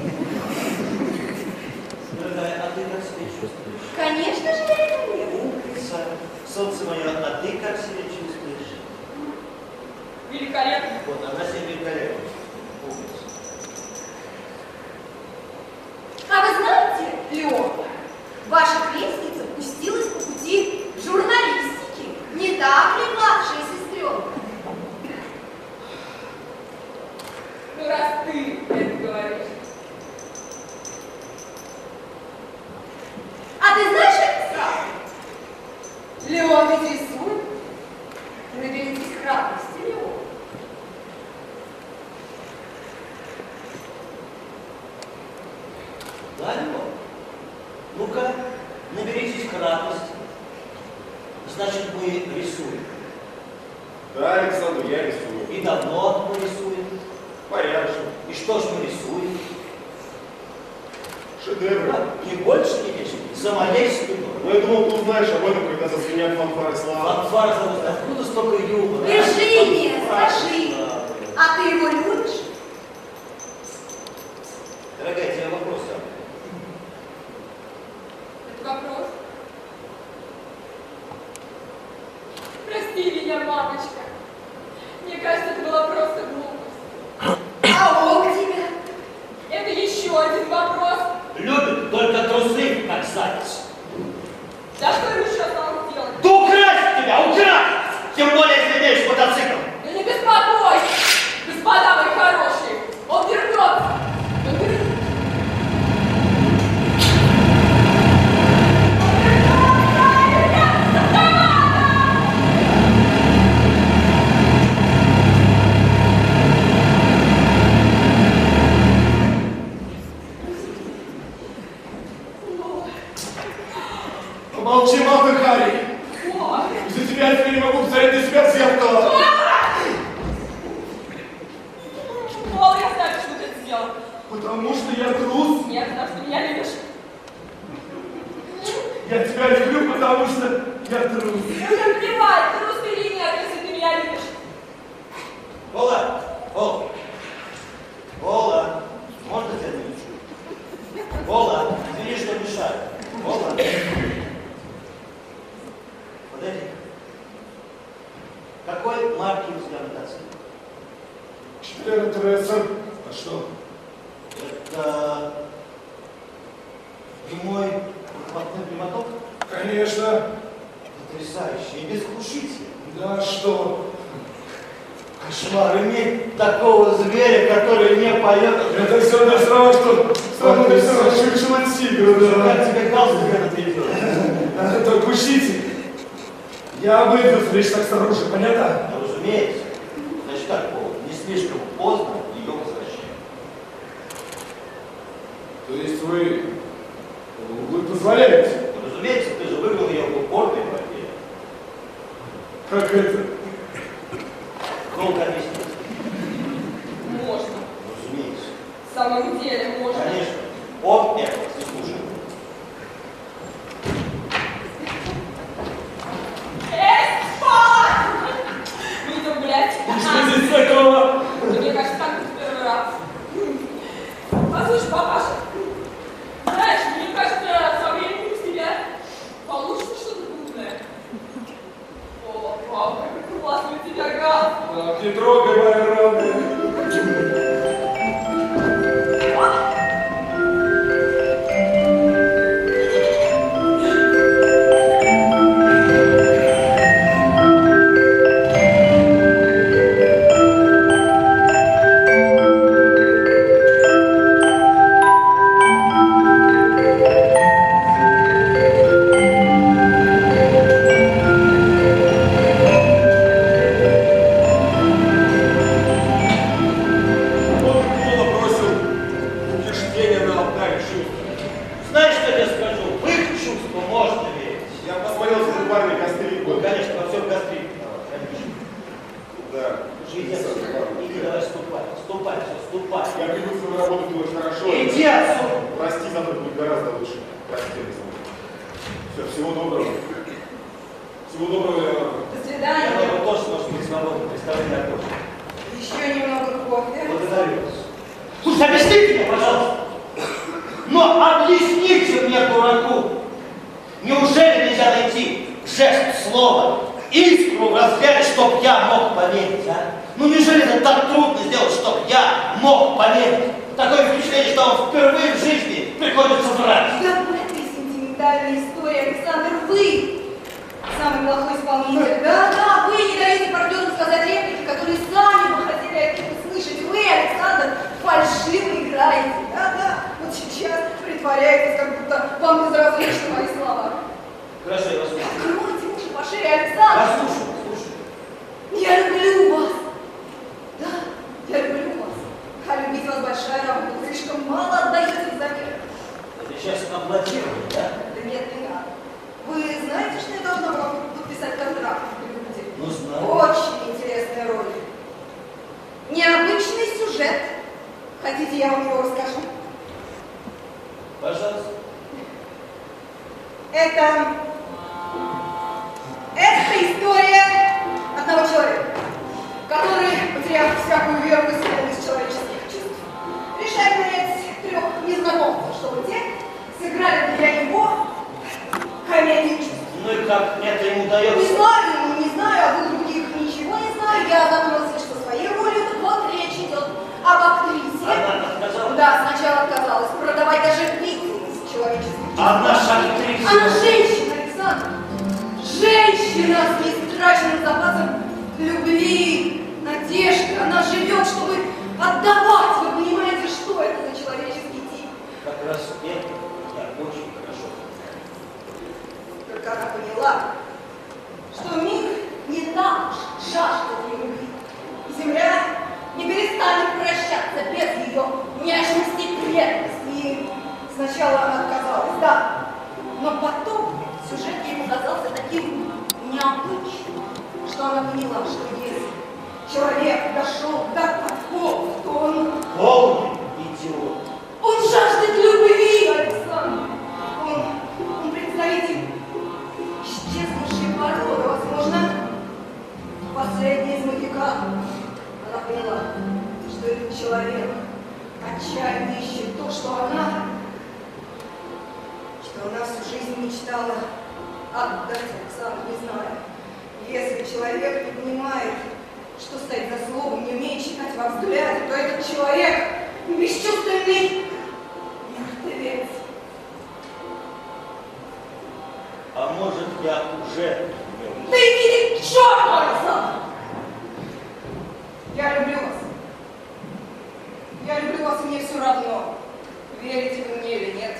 Дорогая, а ты как себя чувствуешь? Конечно же, я это не. Умница, солнце мое, а ты как себя чувствуешь? Вот, она себе великолепна. Умница. А вы знаете, Леон, ваша крестница пустилась по пути журналистики. Не так ли, младшая сестренка? Ну, раз ты это говоришь. А ты знаешь, это сам? Леон ведь рисует. Наберитесь храбрости, Леон. Да, Леон? Ну-ка, наберитесь храбрости. Значит, мы рисуем. Да, Александр, я рисую. И давно мы рисуем. Порядочно. И что ж мы рисуем? Шедевры. А, не больше, не меньше. За моей спиной. Но я думал, ты узнаешь об этом, когда зазвенят фанфары славы. Фанфар зовут. Откуда столько юмора? Виржиния, Фанфар. скажи, Да. а ты его любишь? Дорогая, тебе вопрос задам. Это вопрос. Прости меня, мамочка. Мне кажется, это была просто глупость. А он тебя? Это еще один вопрос. Любит только трусы, как заяц. Да что ему еще осталось делать? Да украсть тебя, украсть! Тем более, если имеешь мотоцикл. Да не беспокойся, господа мои хорошие. Он вернется. Он вернется. Помолчи, малый Харри. Ой. Из-за тебя я теперь не могу посмотреть на себя в зеркало. Пол, я знаю, почему ты это сделал. Потому что я трус. Нет, потому что меня любишь. Я тебя люблю, потому что я трус. Мне плевать, ты русский или нет, если ты меня любишь. Пола, Пола, Пола, можно тебя навещу? Пола, извини, что мешаю. Пола. Подожди. Какой марки у тебя мотоцикл? Четыре Тресса. А что? Это прямой выхлопной прямоток? Конечно. Потрясающе и без глушителя. Да что? Кошмар, иметь такого зверя, который не поет. Это все равно, все равно, что становится все равно чучело тигра, да. Как тебе галстук этот идет? Это глушитель. Я выйду, лишь так снаружи, понятно? Ну, разумеется. Значит, как повод? Не слишком поздно ее возвращаем. То есть вы... вы позволяете? Ну, разумеется, ты же выиграл ее в упорной борьбе. Как это? Долго объяснить? Можно. Разумеется. В самом деле можно. Конечно. Он это слушай. Эй, спать! Мы идем гулять. Что здесь такого? Мне кажется, так в первый раз. Послушай, папаша, знаешь, мне кажется, со временем у тебя получится что-то крупное. О, папа, как классно у тебя галстук. Так, не трогай мои раны. Знаешь, что я тебе скажу? В их чувства можно верить. Я посмотрел этот парень кострит. Ну, конечно, во всем гастрит. Конечно. Да. Иди, отсюда. Иди, давай, ступай. Ступай, все, ступай. Я привык свою работу делать хорошо. Иди отсюда. Прости, завтра будет гораздо лучше. Прости, Александр. Все, всего доброго. Всего доброго, Леонард. До Я свидания. думаю, тоже может быть свободным. Представление окошко. Еще немного кофе. Благодарю вас. Слушай, объясните мне, пожалуйста. Но объясните мне, дураку, неужели нельзя найти жест слова, искру в разгаре, чтоб я мог поверить, а? Ну неужели это так трудно сделать, чтоб я мог поверить? Такое впечатление, что он впервые в жизни приходится врать. Да в этой сентиментальной истории, Александр, вы самый плохой исполнитель. Да, да, вы не даете партнеру сказать реплики, которые сами бы хотели от них услышать. Вы, Александр, фальшиво играете. Да, да, вот сейчас притворяетесь, как будто вам безразличны мои слова. Хорошо, я вас слушаю. Откройте уши пошире, Александр. Я слушаю, слушаю. Я люблю вас. Да, я люблю вас. А любить вас большая работа. Вы слишком мало отдаете за мир. Это сейчас аплодировать, да? Да нет, не надо. Вы знаете, что я должна была подписать контракт в Голливуде? Ну, знаю. Очень интересная роль. Необычный сюжет. Хотите, я вам его расскажу? Пожалуйста. Это... Это история одного человека, который, потеряв всякую веру в искренность человеческих чувств, решает нанять трех незнакомцев, чтобы те сыграли для него комедию чувств. Ну и как это ему Не удается? знаю, ну, не знаю, а вы других ничего не знаю. Я задумалась, что своей ролью, так вот речь идет об актрисе. Она отказалась? Да, сначала отказалась продавать даже пиццу человеческих чувств. А наша актриса? Она женщина, Александр. Женщина с неистраченным запасом любви, надежды. Она живет, чтобы отдавать. Вы понимаете, что это за человеческий тип? Как раз это я очень хорошо. Только она поняла, что мир не так уж жаждет ее любви. Земля не перестанет прощаться без ее нежности и преданности. И сначала она отказалась, да, но потом сюжет ей показался таким необычным, что она поняла, что если человек дошел до такого, то он... Полный идиот. Он жаждет любви, Александр. Он, он представитель исчезнувшей породы, возможно, последний из магикан. Она поняла, что этот человек отчаянно ищет то, что она, что она всю жизнь мечтала отдать, Александр, не знаю. Если человек не понимает, что стоит за словом, не умеет читать во взгляде, то этот человек бесчувственный мертвец. А может, я уже мертв? Да иди к черту, Александр! Я люблю вас. Я люблю вас, и мне все равно, верите вы мне или нет.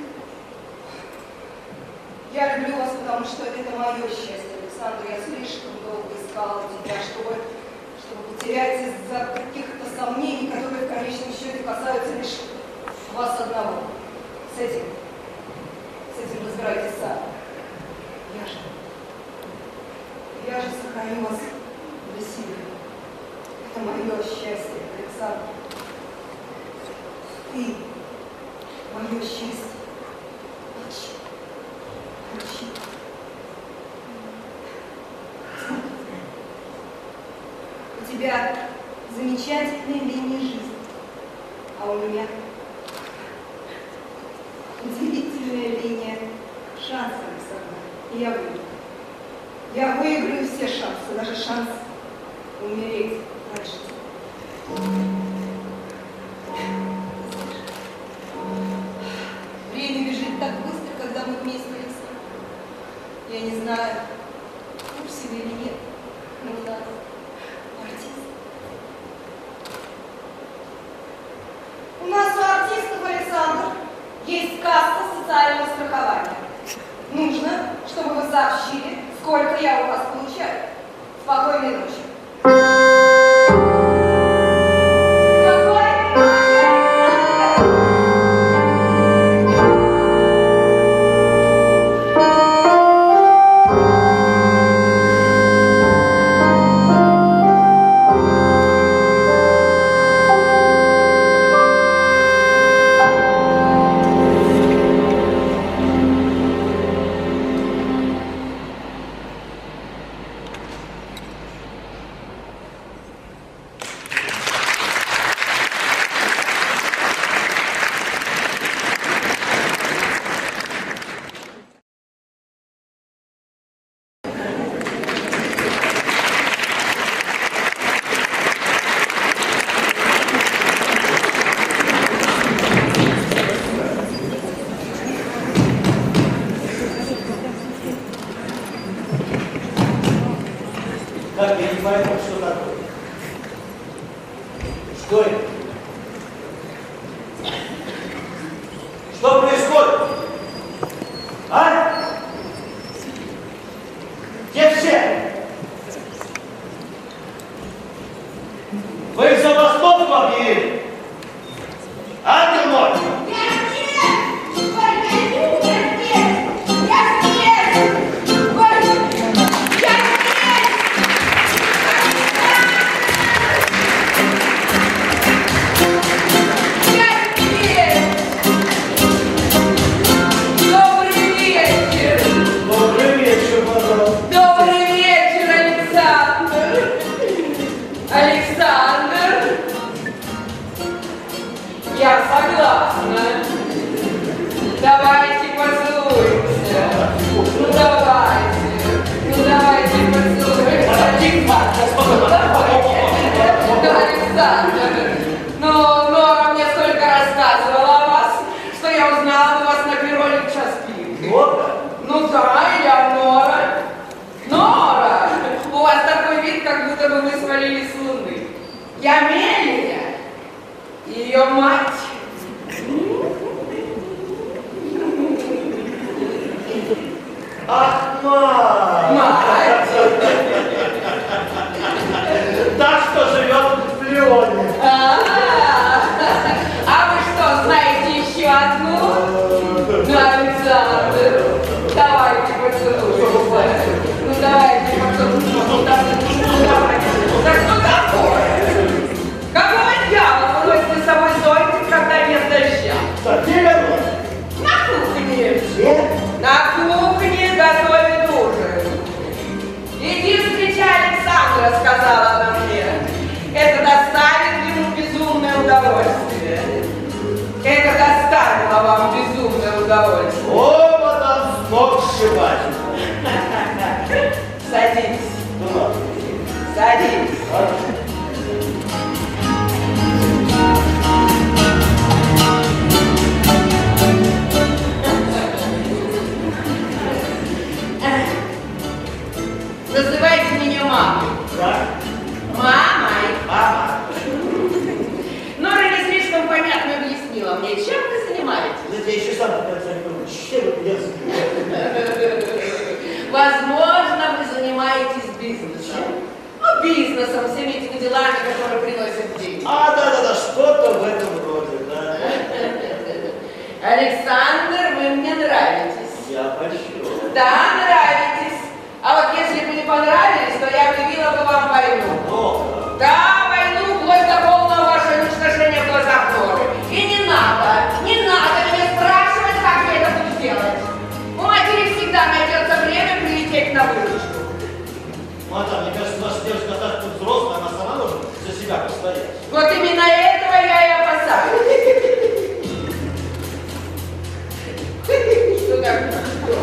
Я люблю вас, потому что это мое счастье, Александр. Я слишком долго искала тебя, чтобы, чтобы потерять из-за каких-то сомнений, которые в конечном счете касаются лишь вас одного. С этим, с этим разбирайтесь сами. Я же, я же сохраню вас для себя. Это мое счастье, Александр. Ты мое счастье. Молчи. Молчи. У тебя замечательная линия жизни, а у меня удивительная линия шансов, Александр. И я выиграю. Я выиграю все шансы, даже шанс умереть раньше тебя. Время бежит так быстро, когда мы вместе, Александр. Я не знаю, в курсе вы или нет, но у нас артист. У нас у артистов, Александр, есть касса социального страхования. Нужно, чтобы вы сообщили, сколько я у вас получаю. Спокойной ночи. Спокойной ночи, Александр. Как я не пойму, что такое? Что это? Что происходит? А? Где все? Вы их забастовку объявили? Ангел мой! Я здесь! Ой, я здесь! Я здесь! Ой, я здесь! Я здесь! Добрый вечер! Добрый вечер, мадам. Добрый вечер, Александр! Александр! Я согласна. Давайте поцелуемся. Ну давайте. Ну давайте поцелуемся. Александр, ну Нора мне столько рассказывала о вас, что я узнала у вас на природе час пик. Нора? Ну да, я Нора. Нора, у вас такой вид, как будто бы вы свалились с луны. Я Мелия, ее мать. Ах, мать! Мать. Так что живет в Леоне. А, а вы что, знаете еще одну? Ну, Александр, давайте поцелуемся. Ну давайте поцелуемся. Ну давайте. Да что такое? Какого дьявола вы носите с собой зонтик, когда нет дождя? Так, где Леон? На кухне. Где? На кухне готовит ужин. Иди встречай Александра, сказала она мне. Это доставит ему безумное удовольствие. Это доставило вам безумное удовольствие. О, мадам, сногсшибательно. Садитесь, Ну ладно. садитесь. Называйте меня мамой. Да? Мамой. Мама. Нора не слишком понятно объяснила мне, чем вы занимаетесь. Я еще сам до конца не понял. Чем вы меня Возможно, вы занимаетесь бизнесом. Ну, бизнесом, всеми этими делами, которые приносят деньги. А, да-да-да, что-то в этом роде, да. Александр, вы мне нравитесь. Я пощу. Да, нравитесь. А вот если бы не понравились, то я объявила бы вам войну. О, Да, войну вплоть до полного вашего уничтожения в глазах Норы. И не надо, не надо меня спрашивать, как я это буду делать. У матери всегда найдется время прилететь на выручку. мадам, мне кажется, наша девушка достаточно взрослая, она сама может за себя постоять. Вот именно этого я и опасаюсь. Что такое?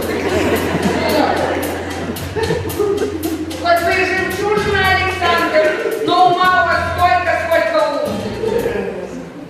Вот вы жемчужина, Александр, но ума у вас столько, сколько умных.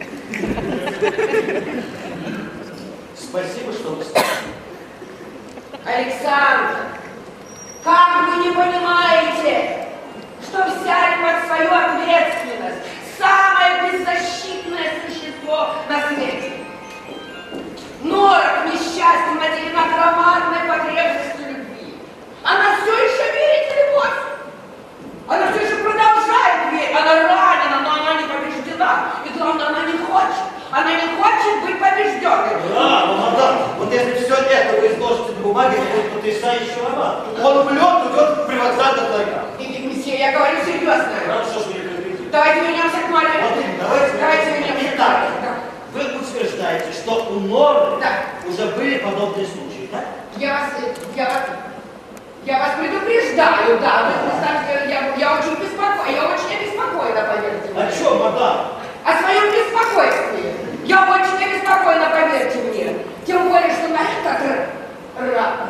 Спасибо, что вы сказали. Александр, как вы не понимаете, что взяли под свою ответственность самое беззащитное существо на свете? Нора, к несчастью, наделена громадной потребностью любви. Она все еще верит в любовь. Она все еще продолжает верить. Она ранена, но она не побеждена. И главное, она не хочет. Она не хочет быть побежденной. Да, но, мадам, вот если все это вы изложите на бумаге, это будет потрясающий роман. Он в лед идет в привокзальных ларьках. И, месье, я говорю серьезно. Хорошо, что не предупредили. Давайте вернемся к Маре. Вот, давайте, Давайте вернемся. Итак, Да. вы утверждаете, что у Норы Да. уже были подобные случаи, да? Я вас, я вас, я вас предупреждаю, да. Вы представьте, я, я очень беспокойна, я очень обеспокоена, поверьте мне. О чем, мадам? О своем беспокойстве. Я очень обеспокоена, поверьте мне. Тем более, что на этот р- ра- ра-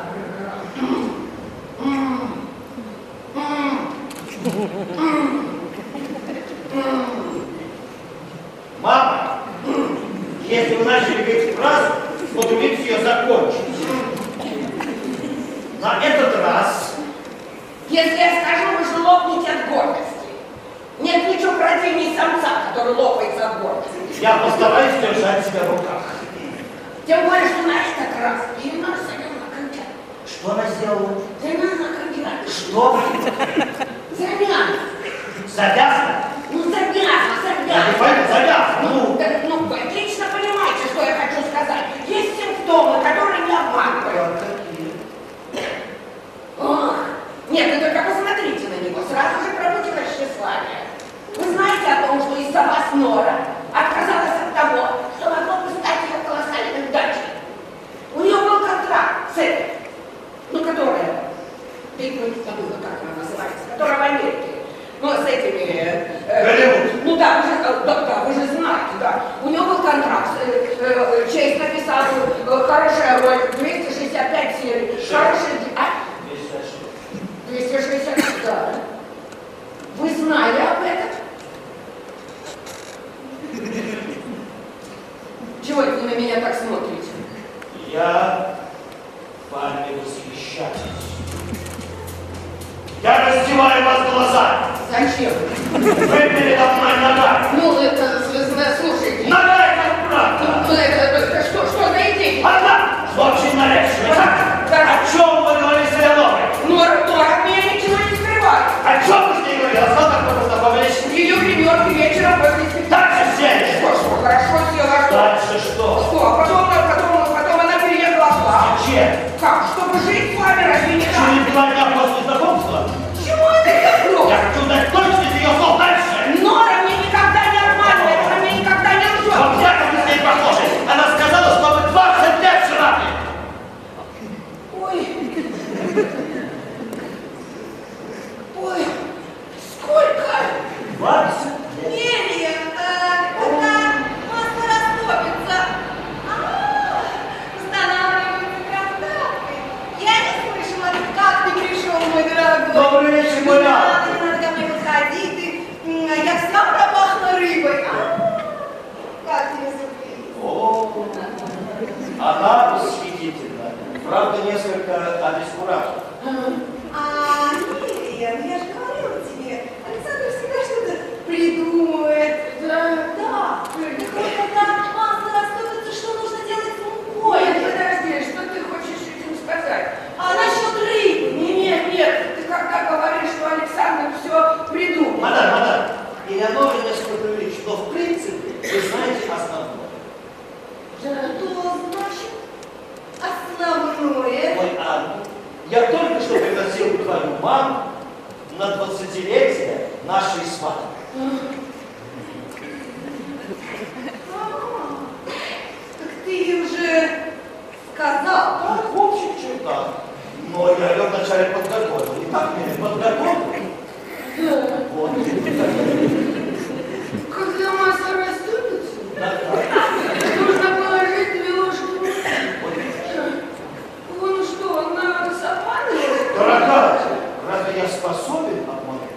м- м- м- м- Мама, если вы начали говорить фразу, то умеете ее закончить. На этот раз Если я скажу, вы же лопнете который лопается от гордости. Я постараюсь держать себя в руках. Тем более, что на этот раз ее надо садил на кандидат. Что она сделала? Замян на кандидат. Что? Замян. Завязано? Ну, завязано, Я не завязано. пойму, завязано. Ну, Да, ну, вы отлично понимаете, что я хочу сказать. Есть симптомы, которые не обманывают. Ох, нет, вы только посмотрите на него. Сразу же пробудилось тщеславие. Вы знаете о том, что из-за вас Нора отказалась от того, что могло бы стать ее колоссальной удачей. У нее был контракт с этой, ну, которая, я не забыла, как она называется, которая в Америке. Ну, с этими... Э, ну да, вы же, да, да, вы же знаете, да. У него был контракт. Э, э, Чейз написал э, хорошая роль, двести шестьдесят пять серий. Хорошая... А? двести шестьдесят пять, да. Вы знали об этом? Чего это вы на меня так смотрите? я вами восхищаюсь. Я раздеваю вас глазами. Зачем? Вы передо мной нога. Ну, это, слушайте. Нога это правда. Ну, это, это что, что за идея? Одна, очень навязчивая. Так, Да. о чем вы говорили с Элеоной? Нора, Нора от меня ничего не скрывает. О чем вы с ней говорили? А как вы познакомились? Ее гримерки вечером после спектакля. Дальше сели. Что, что, хорошо села, что? Дальше что? Что, а потом, потом, потом она переехала к вам. Зачем? Как? Чтобы жить с вами, разве не так? Через два дня после знакомства? Чего это я вру? Я хочу дать точность ее слов дальше. Нора мне никогда не обманывает, она мне никогда не лжет. Вот я как с ней похожи. Она сказала, что вы двадцать лет женаты. Ой. Ой. Сколько? двадцать лет. Нелли, когда масло растопится, устанавливается контакты. Я не слышала, как ты пришел, мой дорогой. Добрый вечер, мой Не рад. надо, не надо ко мне подходить, ты, м, я вся пропахла рыбой. А, как тебе сюрприз? О, она восхитительна. Правда, несколько обескуражена. А, Мириам, я же говорила тебе, Александр всегда что-то придумывает. Да, да. Так вот, когда масло растопится, что нужно делать с мукой? Ой, подожди, что ты хочешь этим сказать? А насчет рыбы? Нет, нет, ты когда говоришь, что Александр все придумал. Мадам, мадам, Элеонора несколько преувеличит, но в принципе вы знаете основное. Что значит основное? Ой, Анна, я только что пригласил твою маму на двадцатилетие нашей свадьбы. А, так ты ей уже сказал. Так, в общих чертах. Но я ее вначале подготовил. И так меня подготовил. Вот. Когда масса растопится, Да, да. нужно положить две ложки муки. Вот видишь. Он что, он на сапаны? Дорогая, разве я способен обмануть?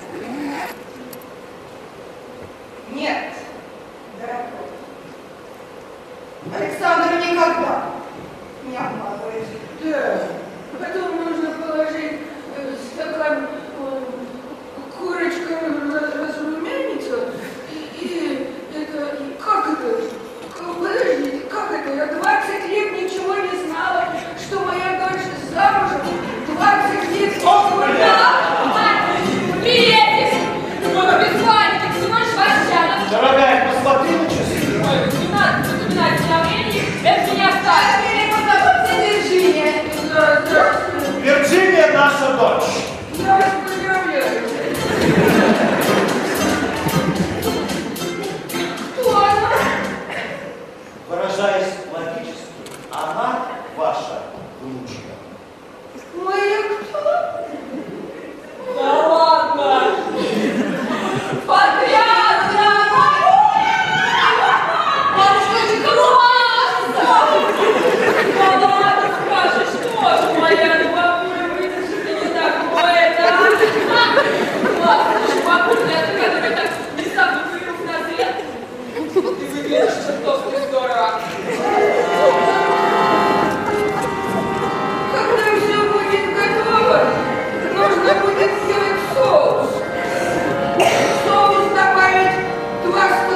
Нет, дорогой. Александр никогда не обманывает. Да. Потом нужно положить э, стакан э, курочка раз- разрумянится. И это, и как это? Как- Подождите, как это? Я двадцать лет ничего не знала, что моя дочь замужем. двадцать лет. О, бля! Приедешь! Вот бесплатник, всего лишь Васянов. Дорогая, посмотри на часы. Ой, не надо запоминать меня времени, это меня оставит. Или познакомься, Вирджиния. Да, здравствуйте. Вирджиния наша дочь. Я вас поздравляю. Кто она? Выражаясь логически, она ваша внучка. Моя кто? Да ладно! Подряд, дорогой! Бабушка, ты класс! Да ладно, скажешь, что же моя бабуля выдержит и не такое, да? Ладно, уж бабуля, которая так внезапно появилась на свет. Ты выглядишь чертовски здорово. Когда все будет готово, нужно будет сделать соус. В соус добавить два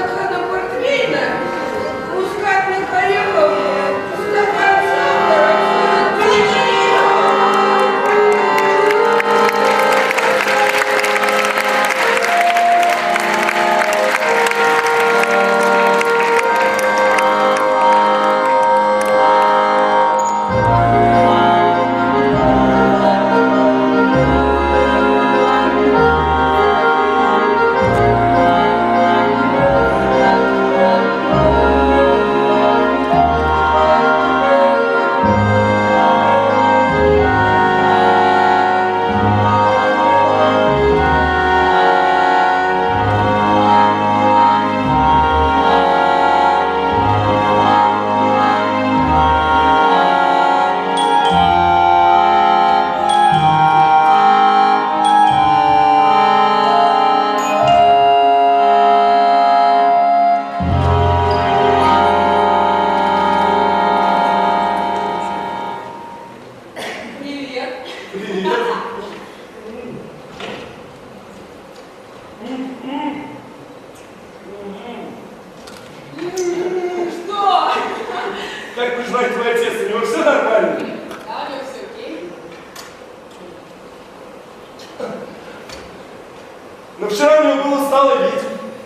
Но вчера у него было стало видеть.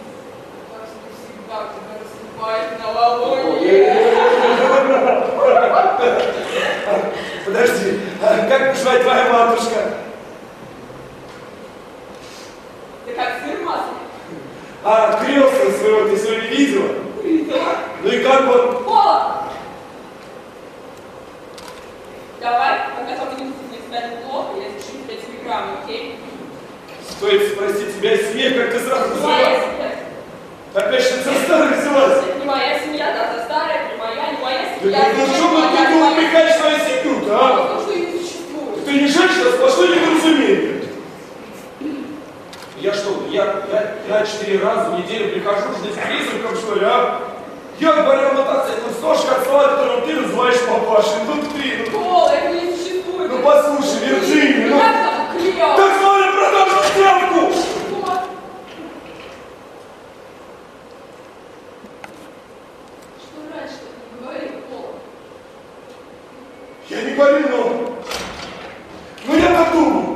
Как тебя наступает новолуние. Подожди, а как пошла твоя матушка? Ты как сыр в масле. А крестного своего ты сегодня видела? Видела. Ну и как он? Пола! Давай, пока только не станет плохо, я запишу тебя телеграмму, окей? Стоит спросить тебя о семье, как ты сразу Моя называешь? семья. Опять что-то со старой взялась. Это не моя семья, да, за старая, не моя, не моя Да семья. ну что ты тут упрекаешь свою семью-то, а? Потому что ее не существует. Ты не женщина, сплошное недоразумение. Я что, я, я, я четыре раза в неделю прихожу здесь с призраком, что ли, а? Я говорю, мотоцикл, сошка от слова, которого ты называешь папашей. Ну ты, ну... Пола, это не существует. Ну послушай, Вирджиния, ну... Как там Клео? Так звали продажу сделку! Что? Что раньше ты не говорил, Пола? Я не говорю, но... Ну я так думаю.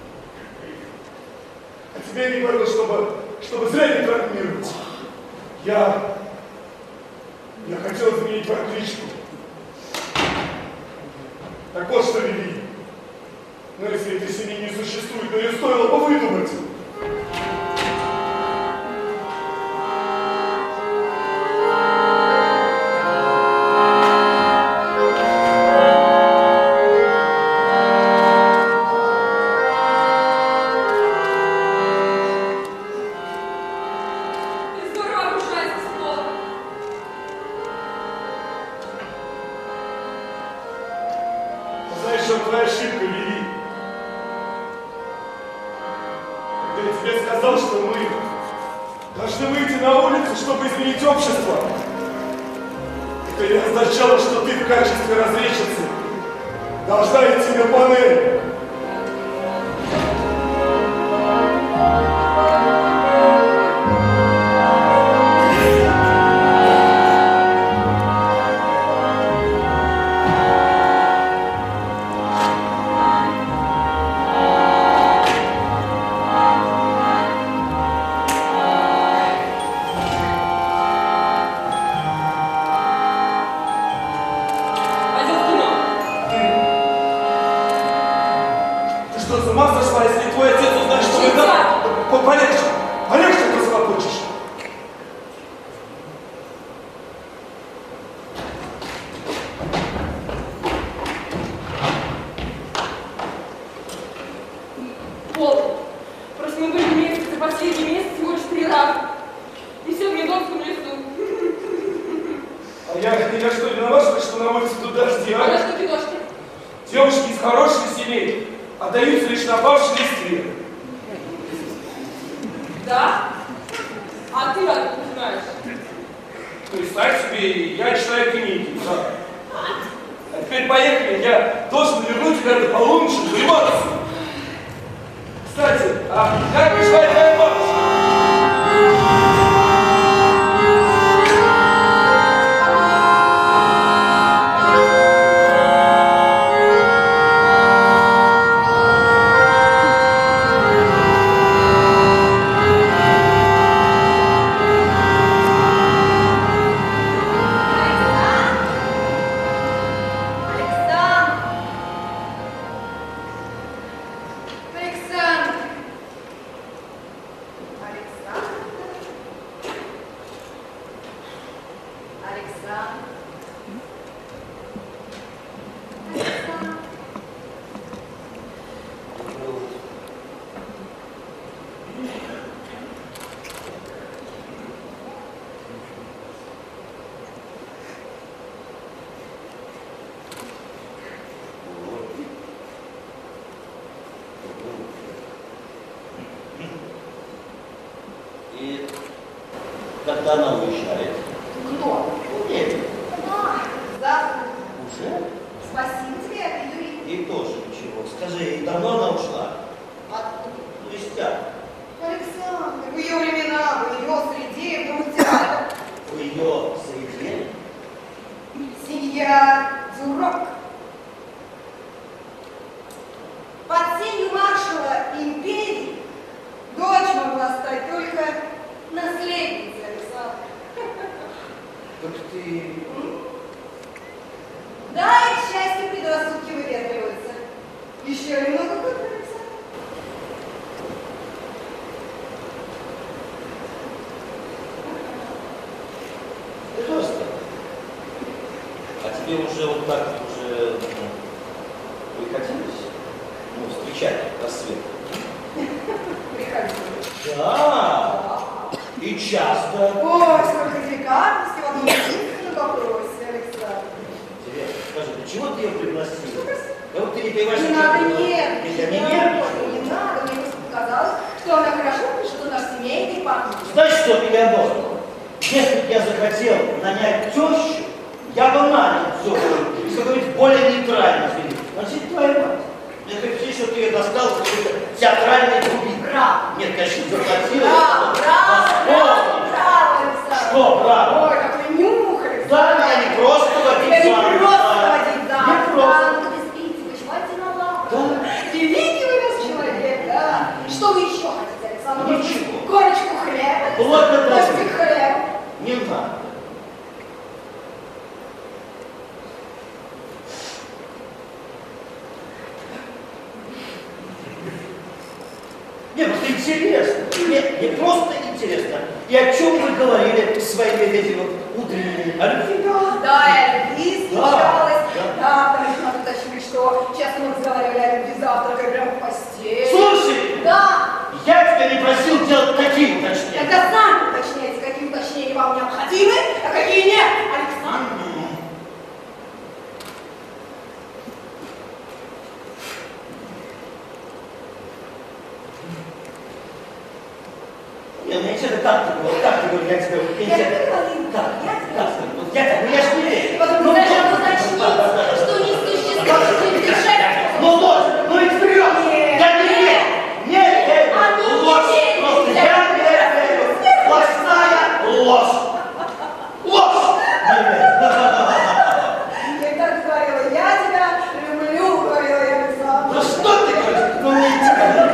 А тебе я не говорил, чтобы, чтобы зря не травмировать. Я... Я хотел изменить твою кличку. Так вот что, Лили. Ну если этой семьи не существует, то ее стоило бы выдумать. Ты здорово обрушаешься с Пола. Знаешь, что твоя ошибка, Лили? Когда я тебе сказал, что мы должны выйти на улицу, чтобы изменить общество, это не означало, что ты в качестве разведчицы должна идти на панель. Пойдем в кино. Ты что, с ума сошла, если твой отец узнает, что мы Нельзя. там... По- Полегче, полегче ты захлопочешь. Пол, просто мы были вместе за последний месяц всего четыре раза. И все в Медонском лесу. А я, я что, виноват, что на улице тут дожди, А на а? что киношки? Девушки из хороших семей отдаются лишь на павшей листве. Да? А ты откуда знаешь? Представь себе, я читаю книги. Да. А теперь поехали, я должен вернуть тебя до полуночи в Ивановск. Кстати, а как пришла твоя бабушка? И когда она уезжает? Кто? Уедет. А, завтра. Уже? Спасибо тебе, это Юрий. И тоже ничего. Скажи, и давно она ушла? Откуда? Ну, из театра. Александр, в ее времена, в ее среде, вдруг театр. В ее среде? Семья Дюрок. Под сенью маршала империи ты. Да, и к счастью, предрассудки выветриваются. Еще немного потрудиться. Просто. А тебе уже вот так уже приходилось? Ну, встречать рассвет? Приходилось. Да. И часто. Ой, сколько деликатности в одном единственном вопросе, Александр. Интересно, скажи, для чего ты ее пригласил? Да вот ты не понимаешь, Не что надо ты пригласил. нервничать, Я не не нервничаю. не надо, мне просто показалось, что она хорошо пишет у нас семейный память. Знаешь что, Элеонор, если бы я захотел нанять тещу, я бы нанял тещу из какой-нибудь более нейтральной среды. Значит, твоя мать. Мне кажется, что ты ее достал в какой-то театральной трубе. Браво! Нет, конечно, заплатил. Браво, браво, браво, браво, Александр. Что, браво? Ой, какой нюх, Александр. Да, меня не просто водить Тебя замуж, не просто да. водить замуж. Не просто. Да, ну ты спите, почивайте на лавке. Да. Великий вы нас человек, да. Что вы еще хотите, Александр? Ничего. Корочку хлеба? Благодарю. Ложку хлеба? Не надо. Нет, ну это интересно. Нет, не просто интересно. И о чем вы говорили своими этими вот утренними? О любви? Да, я любви Да, встречалась. да. Да, потому что надо уточнить, что часто мы разговаривали о любви завтракая прямо в постели. Слушай, Да. я тебя не просил делать такие уточнения. Тогда сами уточняйте, какие уточнения вам необходимы, а какие нет, Александр. Не, ну я тебе как ты говорю, как ты говорю, я тебе... Я тебе говорила, Как? я тебе Как? Вот я так, ну я ж не верю. И потом Ну, ты даже вот. уточнить, Да, да, да, да. что не существует дышать. Ну ложь, ну и вперед! Нет, Я не верю! Не верю! Они не Ложь! верят. Просто я не верю! Сплошная ложь! Ложь! Не верю! Я так говорила, я тебя люблю, говорила я, Александр. Ну что ты говоришь? Ну не тебя!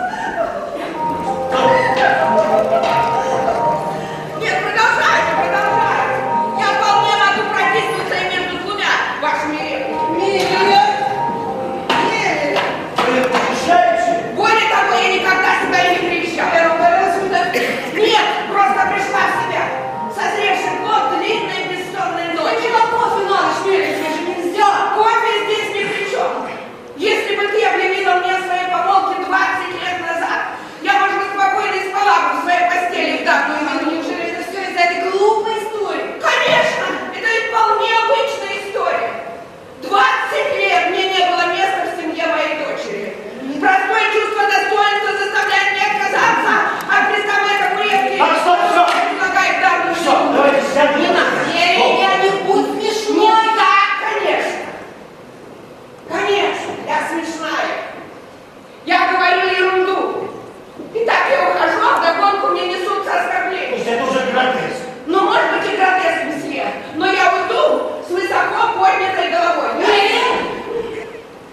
Нет, продолжайте, продолжайте. Я вполне могу протиснуться и между двумя вашими репликами. Милия, Милия. Вы помешаете? Более того, я никогда сюда не приезжала. Я ударила сюда. Нет, просто пришла в себя. Созревший плод, длинная бессонная ночь. Выпила кофе на ночь, Милия, тебе же нельзя. Кофе здесь ни при чем. Если бы ты объявила мне о своей помолвке двадцать лет назад, я, может быть, спокойно и спала бы в своей постели в данную А минуту. неужели это все из-за этой глупой истории? Конечно, это ведь вполне обычная история. двадцать лет мне не было места в семье моей дочери. Простое чувство достоинства заставляет меня отказаться от приставной табуретки. А, стоп, стоп. Предлагает данную Все, минуту. давайте сядем. Не надо. Милия, не будь смешной. Не так, конечно. Конечно, я смешная. Я говорю ерунду. Итак, я ухожу, а вдогонку мне несутся оскорбления. Пусть это уже гротеск. Ну, может быть, и гротеск, месье, но я уйду с высоко поднятой головой. Милия.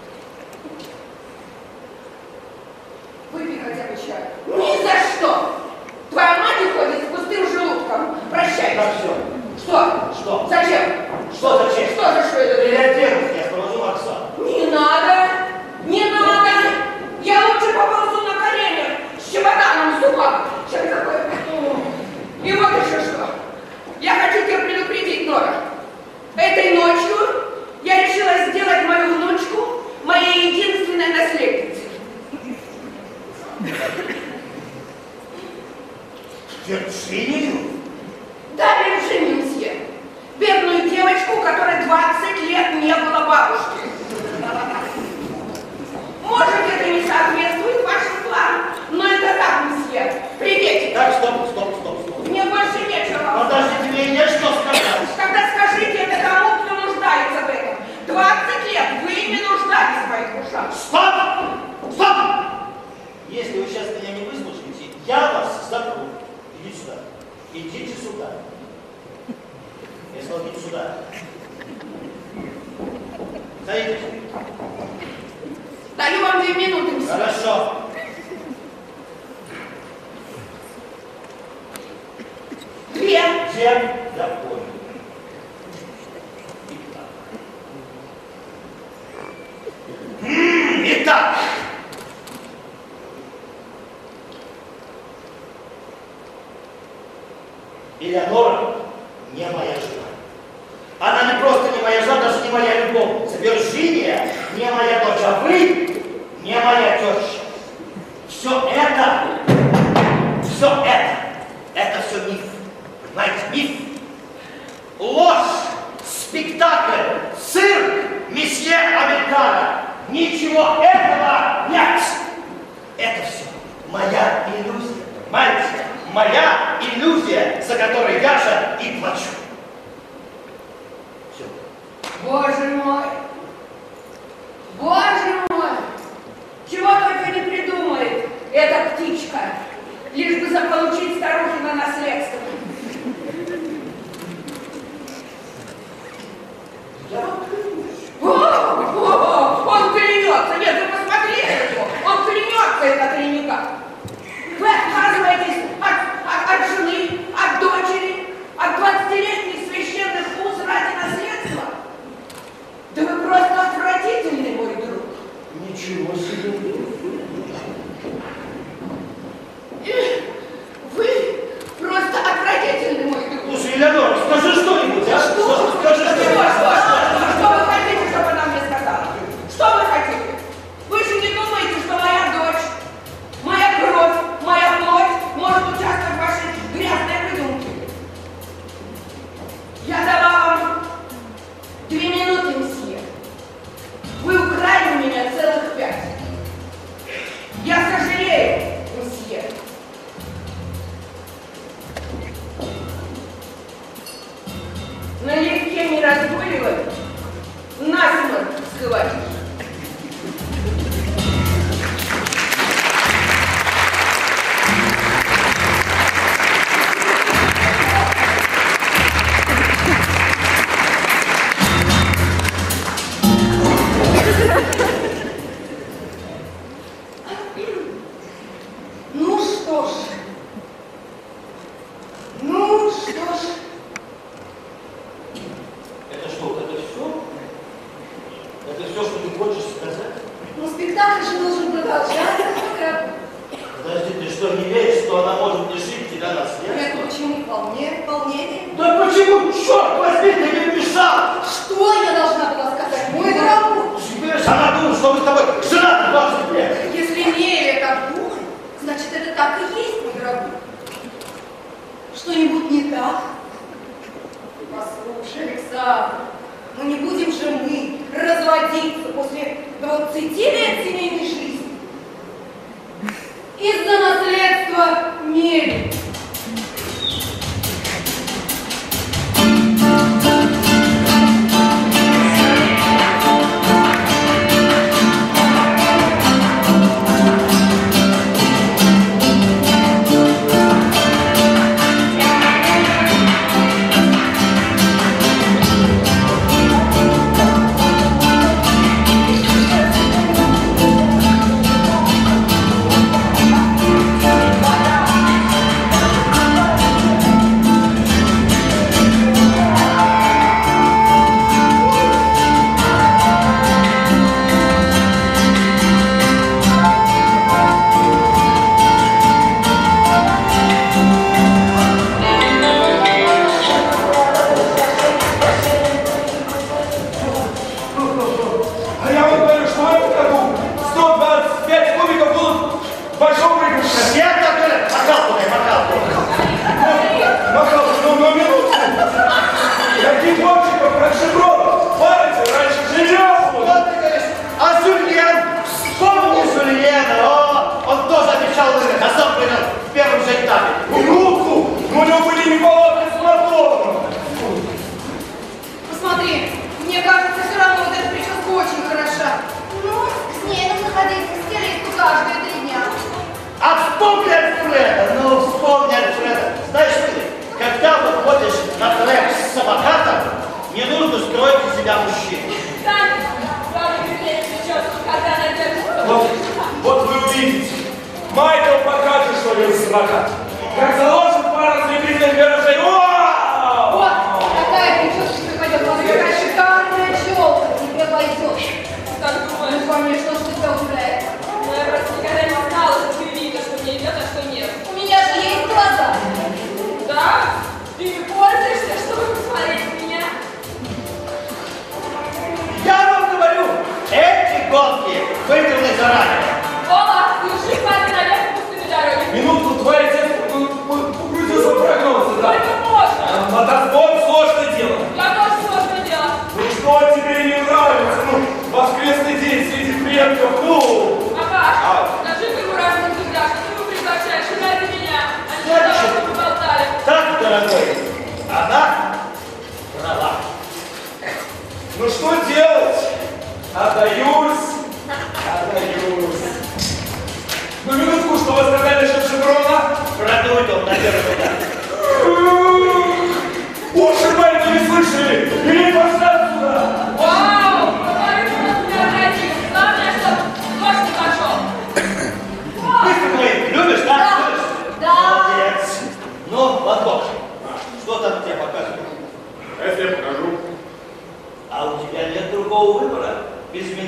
Выпей хотя бы чай. Ни за что. Твоя мать уходит с пустым желудком. Прощай. Так, все. Что? Что? Зачем? Что зачем? Что за что это? Переоденусь, я провожу Оксану. Не надо. Не надо. Я лучше поползу на коленях с чемоданом в зубах, чем такое. И вот еще что. Я хочу тебя предупредить, Нора. Этой ночью я решила сделать мою внучку моей единственной наследницей. Вирджинию? Да, Вирджинию, месье. Бедную девочку, у которой двадцать лет не было бабушки. Может, это не соответствует вашим планам, но это так, месье. Приветик. Так, стоп, стоп, стоп, стоп. Мне больше нечего вам сказать. Подождите, мне есть что сказать. Тогда скажите это тому, кто нуждается в этом. двадцать лет вы не нуждались в моих ушах. Стоп! Стоп! Если вы сейчас меня не выслушаете, я вас запру. Идите сюда. Идите сюда. Я сказал, идите сюда. Садитесь. Даю вам две минуты, месье. Хорошо. Две. Где? Я понял. Элеонора не моя жена. Она не просто не моя жена, даже не моя любовница. Виржиния не моя дочь, а вы не моя теща. Все это, все это, это все миф. Понимаете, миф. Ложь, спектакль, цирк, месье Американо. Ничего этого нет. Это все моя иллюзия. Понимаете? Моя иллюзия, за которой я же и плачу. Все. Боже мой! Боже мой! Чего только не придумает эта птичка, лишь бы заполучить старухино наследство. Я вот клянусь. О, о, он клянется! Нет, вы посмотрите его! Он клянется, это кляника! Вы отказываетесь от, от, от жены, от дочери, от двадцатилетних священных уз ради наследства? Да вы просто отвратительный, мой друг. Ничего себе. Вы просто отвратительный, мой друг. Слушай, Элеонора, скажи что-нибудь, а? Что? Скажи Что, что-нибудь. что, что? Что вы хотите, чтобы она мне сказала? Что вы хотите? Вы же не думаете, что моя дочь, моя кровь, моя плоть может участвовать в вашей грязной выдумке? Я дала вам две минуты, мсье. Вы украли у меня целых пять. Я сожалею, мсье. Налегке не разгуливай, насмерть схватишь. Ну что ж, ну что ж. Это что, это все? Это все, что ты хочешь сказать? Но спектакль же должен продолжаться. Как... Подожди, ты что, не веришь, что она может лишить тебя наследства? Нет, почему? Вполне, вполне. Да почему, черт возьми, ты мне мешал? Что я должна была сказать, мой дорогой? Она думает, что мы с тобой женаты двадцать лет. Если Мелия так думает, значит, это так и есть, мой дорогой. Что-нибудь не так? Послушай, Александр, ну не будем же мы разводиться после двадцати лет семейной жизни из-за наследства Мелии.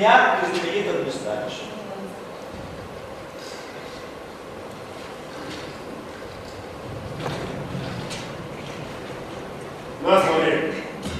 меня ты знаменитым не станешь. На, смотри.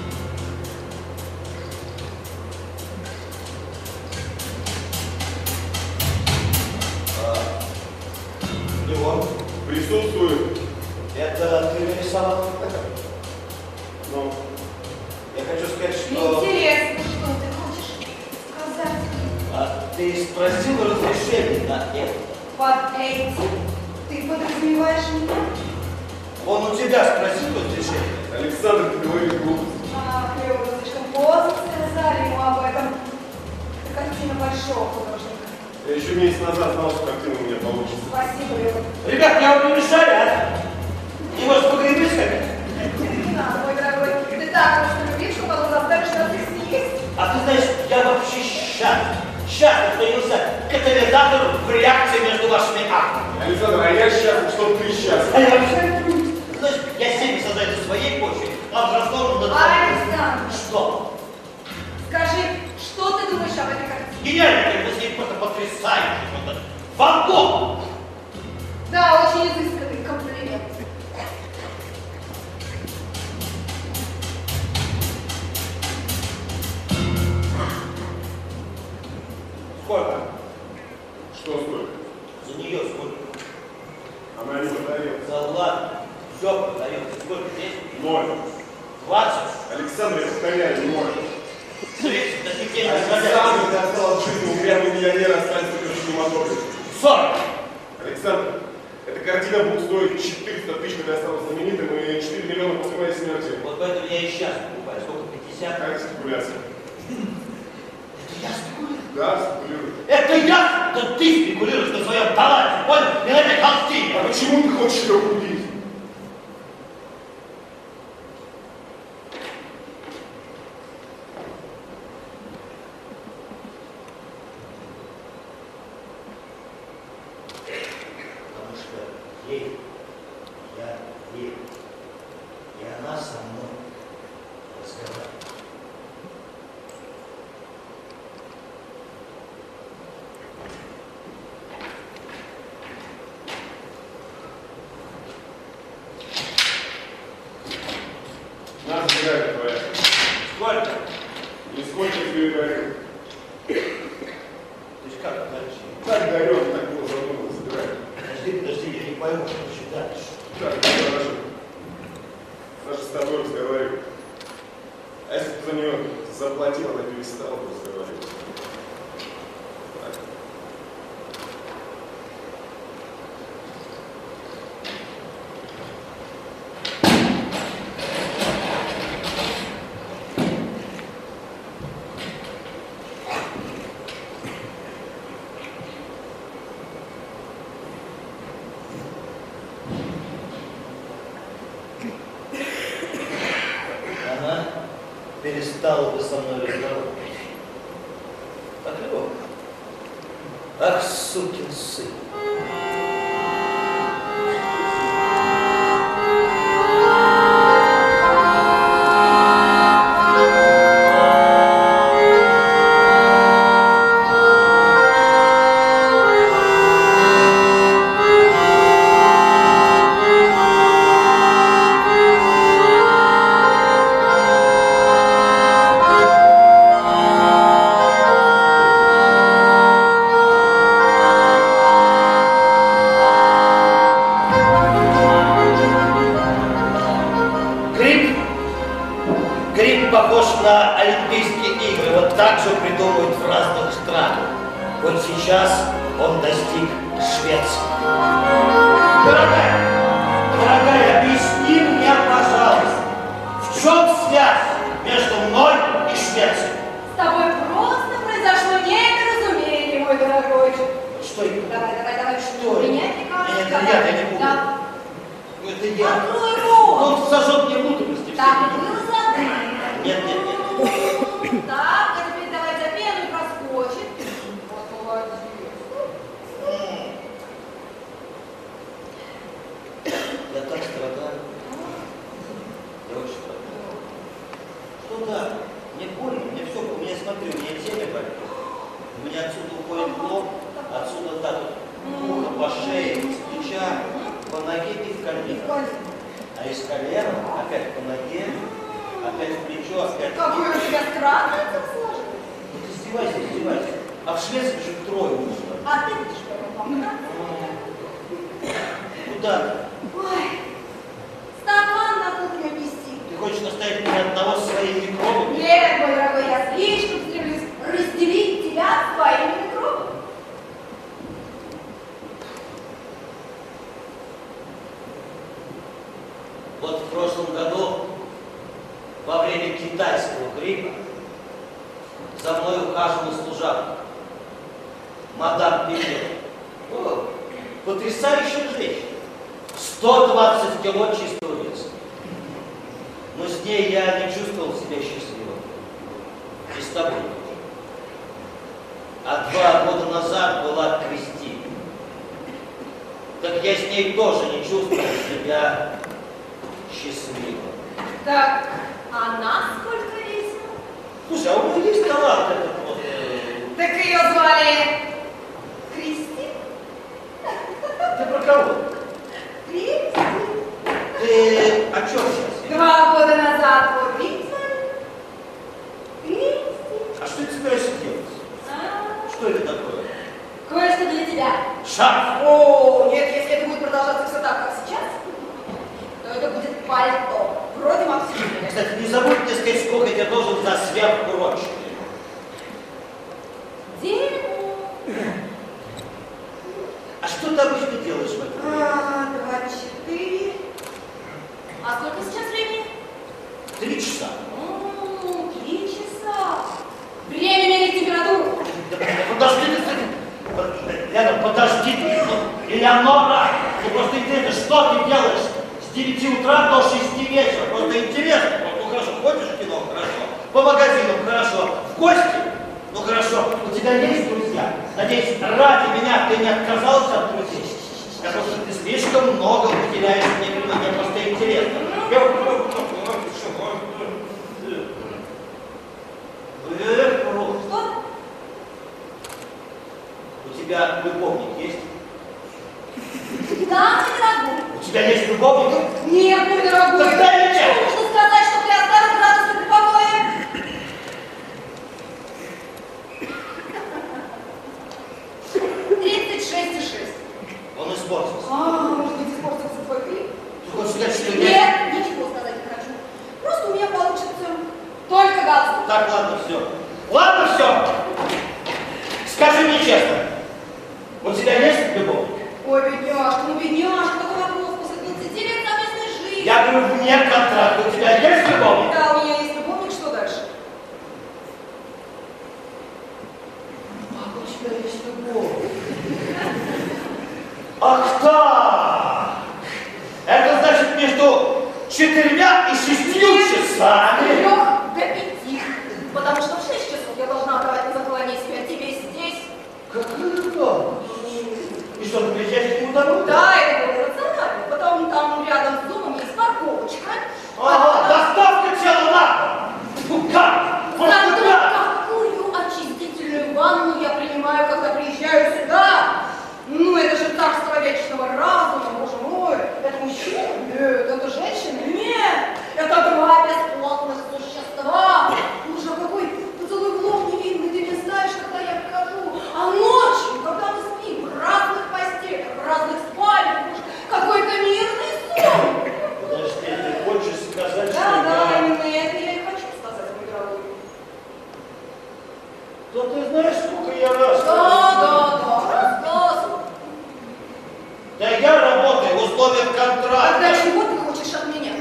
Его. Присутствует. Это ты нарисовал? Ну. Я хочу сказать, что... Интересно, что ты хочешь сказать? А ты спросил разрешение на это? Под этим ты подразумеваешь меня? Он у тебя спросил разрешение? Александр, ты говоришь глупость. Ах, Лёва, слишком поздно сказали ему об этом. Это картина большого художника. Я еще месяц назад знал, что картина у меня получится. Спасибо, Лёва. Ребят, я вам не мешаю, а? Не можешь погребить сходить? Не надо, мой дорогой. Ты так просто любишь, что потом заставишь нас их съесть. А ты знаешь, я вообще счастлив. Счастлив, что явился катализатором в реакции между вашими актами. Александр, а я счастлив, что ты счастлив. А я вообще... Знаешь, я семьи создаю на своей почве, а в разговор над Александр, Что? скажи, что ты думаешь об этой картине? Гениально, как вы с ней просто потрясаете. Вот Ван Гог! Да, очень изысканный комплимент. Сколько? Что сколько? За нее сколько? Она не продает. Да ладно, все продается. Сколько здесь? Ноль. Двадцать? Александр, я повторяю, ноль. Тридцать, да нигде не продается. Александр, ты остал от жизни упрямый миллионер, останется только в кинематографе. Сорок! Александр, эта картина будет стоить четыреста тысяч, когда я стану знаменитым, и четыре миллиона после моей смерти. Вот поэтому я и сейчас покупаю. Сколько? пятьдесят? Какая спекуляция? Это я спекулирую. Да, спекулирую. Это я! Да ты спекулируешь на своем таланте, понял? И на этой холстине. А почему ты хочешь ее купить? Потому что ей, я ей, и она со мной разговаривает. Нас забирает твоя. Сколько? Нисколько тебе дарю. То есть как дальше? Так дарем, так было задумано, забирай. Подожди, подожди, я не пойму, что еще дальше. Так, это наше. Наше с тобой разговаривать. А если бы за нее заплатил, она перестала бы разговаривать. Так. Она перестала бы со мной разговаривать. Так легко. Ах, сукин сын. Гриб. Гриб похож на Олимпийские игры. Вот так же придумывают в разных странах. Вот сейчас он достиг Швеции. Дорогая, дорогая, объясни мне, пожалуйста, в чем связь между мной и Швецией? С тобой просто произошло недоразумение, мой дорогой. Что это? Давай, давай, давай. Что это? Меня не кажется. Нет, это я, я не буду. Да. Это я. Открой рот. Он сожжет мне внутренности. Так, было закрыто. Нет, нет, нет. Так, а теперь давай за пену и проскочит. Вот молодец. Я так страдаю. Я очень страдаю. Что да? Мне больно, мне все, у меня, смотри, у меня тело болит. господин. А из колена, опять по ноге, опять в плечо, опять... Какой у тебя странный это сложно. Ну ты издевайся, издевайся. А в Швеции же трое нужно. А ты будешь потом Куда? Ой, стакан на кухню нести. Ты хочешь оставить меня одного с своими микробами? Нет, мой дорогой, я слишком стремлюсь разделить тебя своими микробами. Вот в прошлом году, во время китайского гриппа, за мной ухаживала служанка, мадам Пиле. О, потрясающая женщина. сто двадцать кило чистого веса. Но с ней я не чувствовал себя счастливым. И с тобой тоже. А два года назад была Кристина. Так я с ней тоже не чувствовал себя счастливым. Так, а нас сколько весит? Слушай, а у меня есть талант этот вот... э, Так ее звали Кристи? Ты про кого? Кристи? Ты о чем сейчас? Два года назад вот Кристи звали? Кристи? А что ты собираешься делать? А, Что это такое? кое-что для тебя. Шарф! О, нет, если это будет продолжаться все так, как сейчас, то это будет пальто. Вроде Максима. Кстати, не забудь мне сказать, сколько я тебе должен за сверхурочные. Дерьмо. А что ты обычно делаешь в этом? А, два, четыре. А сколько сейчас времени? Три часа. О, три часа. Время мерить температуру. Да, да, подожди ты, ты. Лена, подожди ты. Ну, Элеонора, ну просто интересно, что ты делаешь с девяти утра до шести вечера? Просто интересно. Ну хорошо, ходишь в кино? Хорошо. По магазинам? Хорошо. В гости? Ну хорошо. У тебя есть друзья? Надеюсь, ради меня ты не отказался от друзей? Я просто ты слишком много уделяешь мне внимания, просто интересно. Что? У тебя любовник есть? Да, мой дорогой. У тебя есть любовник? Нет, мой дорогой. Тогда ничего. Нужно сказать, что ты оставил градус на покое. тридцать шесть и шесть. Он испортился. А, может быть, испортился твой клип? Ты хочешь сказать, что я... Нет, ничего сказать не хочу. Просто у меня получится только галстук. Так, ладно, все. Ладно, все. Скажи мне честно, у тебя есть любовник? Ой, бедняжка, ну бедняжка, такой вопрос после двадцати лет совместной жизни. Я говорю, вне контракта. У тебя есть любовник? Да, у меня есть любовник, что дальше? А у тебя есть любовник? Ах так! Это значит между четырьмя и шестью часами. Трех до пяти. Потому что в шесть часов я должна отдавать на заклание себя тебе здесь. Как это? И что, ты приезжаешь к нему домой? Да, это было рационально. Потом там рядом с домом есть парковочка. Ага, доставка тела на пол. Фу, как? Просто Зато как? какую очистительную ванну я принимаю, когда приезжаю сюда? Ну, это же царство вечного разума, боже мой. Это мужчина? Нет. Это женщина? Нет. Это два бесплотных существа. Боже, какой поцелуй в лоб невинный. Ты не знаешь, когда я прихожу. А ночью, когда мы спим в разных постелях, в разных спальнях, боже, какой-то мирный сон. Подожди, ты хочешь сказать, Да, что да, я... именно это я и хочу сказать, мой дорогой. Да ты знаешь, сколько я раз... Да, да, да, рассказывай. Да я работаю в условиях контракта. Тогда чего ты хочешь от меня?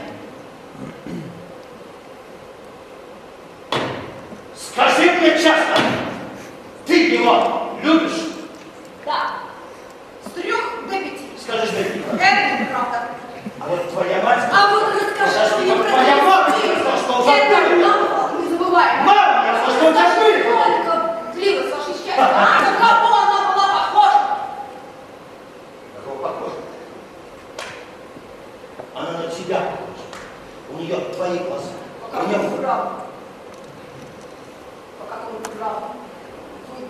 Скажи мне честно, ты его любишь? Да. С трех до пяти. Скажи, что это неправда. Это неправда. А вот твоя мать... А вот расскажи, что не вот твоя мама сказала, что он Это забыл. нам не забывай. Мама, я слышал, он забыл. Сколько длилось ваше счастье? А на кого она была похожа? На кого похожа? Она на тебя похожа. У нее твои глаза. По У нее... какому праву? По какому праву? Вы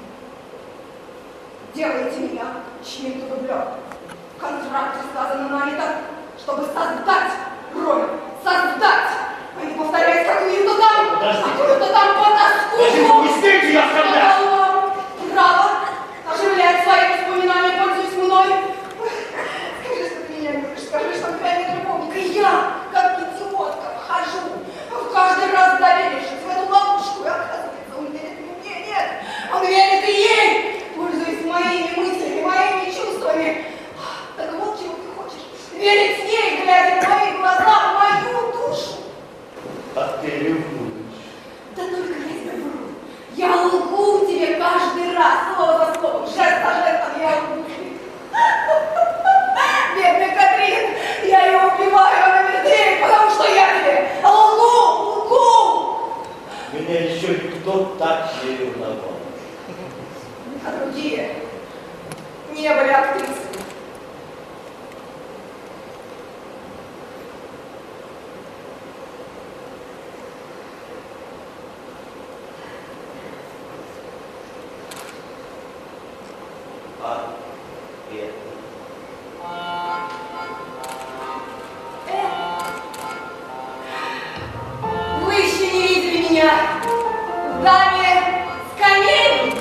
делаете меня чьим-то дублем. В контракте сказано, Марита, чтобы создать роль, создать, а не повторять какую-то там, какую-то там потаску. Не смейте я оскорблять! Право оживлять свои воспоминания, пользуясь мной. Скажи, что ты меня любишь, скажи, что ты меня любовника. Я, как идиотка, вхожу, каждый раз доверившись в эту ловушку, и оказывается, он верит мне, нет, он верит и ей, пользуясь моими мыслями, моими чувствами. Так вот, чего ты хочешь, верить ей, глядя в мои глаза, в мою душу. А ты ревнуешь. Да только я тебя вру. Я лгу тебе каждый раз, слово за словом, жест за жестом я лгу. Бедная Катрин, я ее убиваю, она мертвеет, потому что я тебе лгу, лгу. Меня еще никто так не ревновал. А другие не были актрисами. А это? Вы еще не видели меня в даме с конями.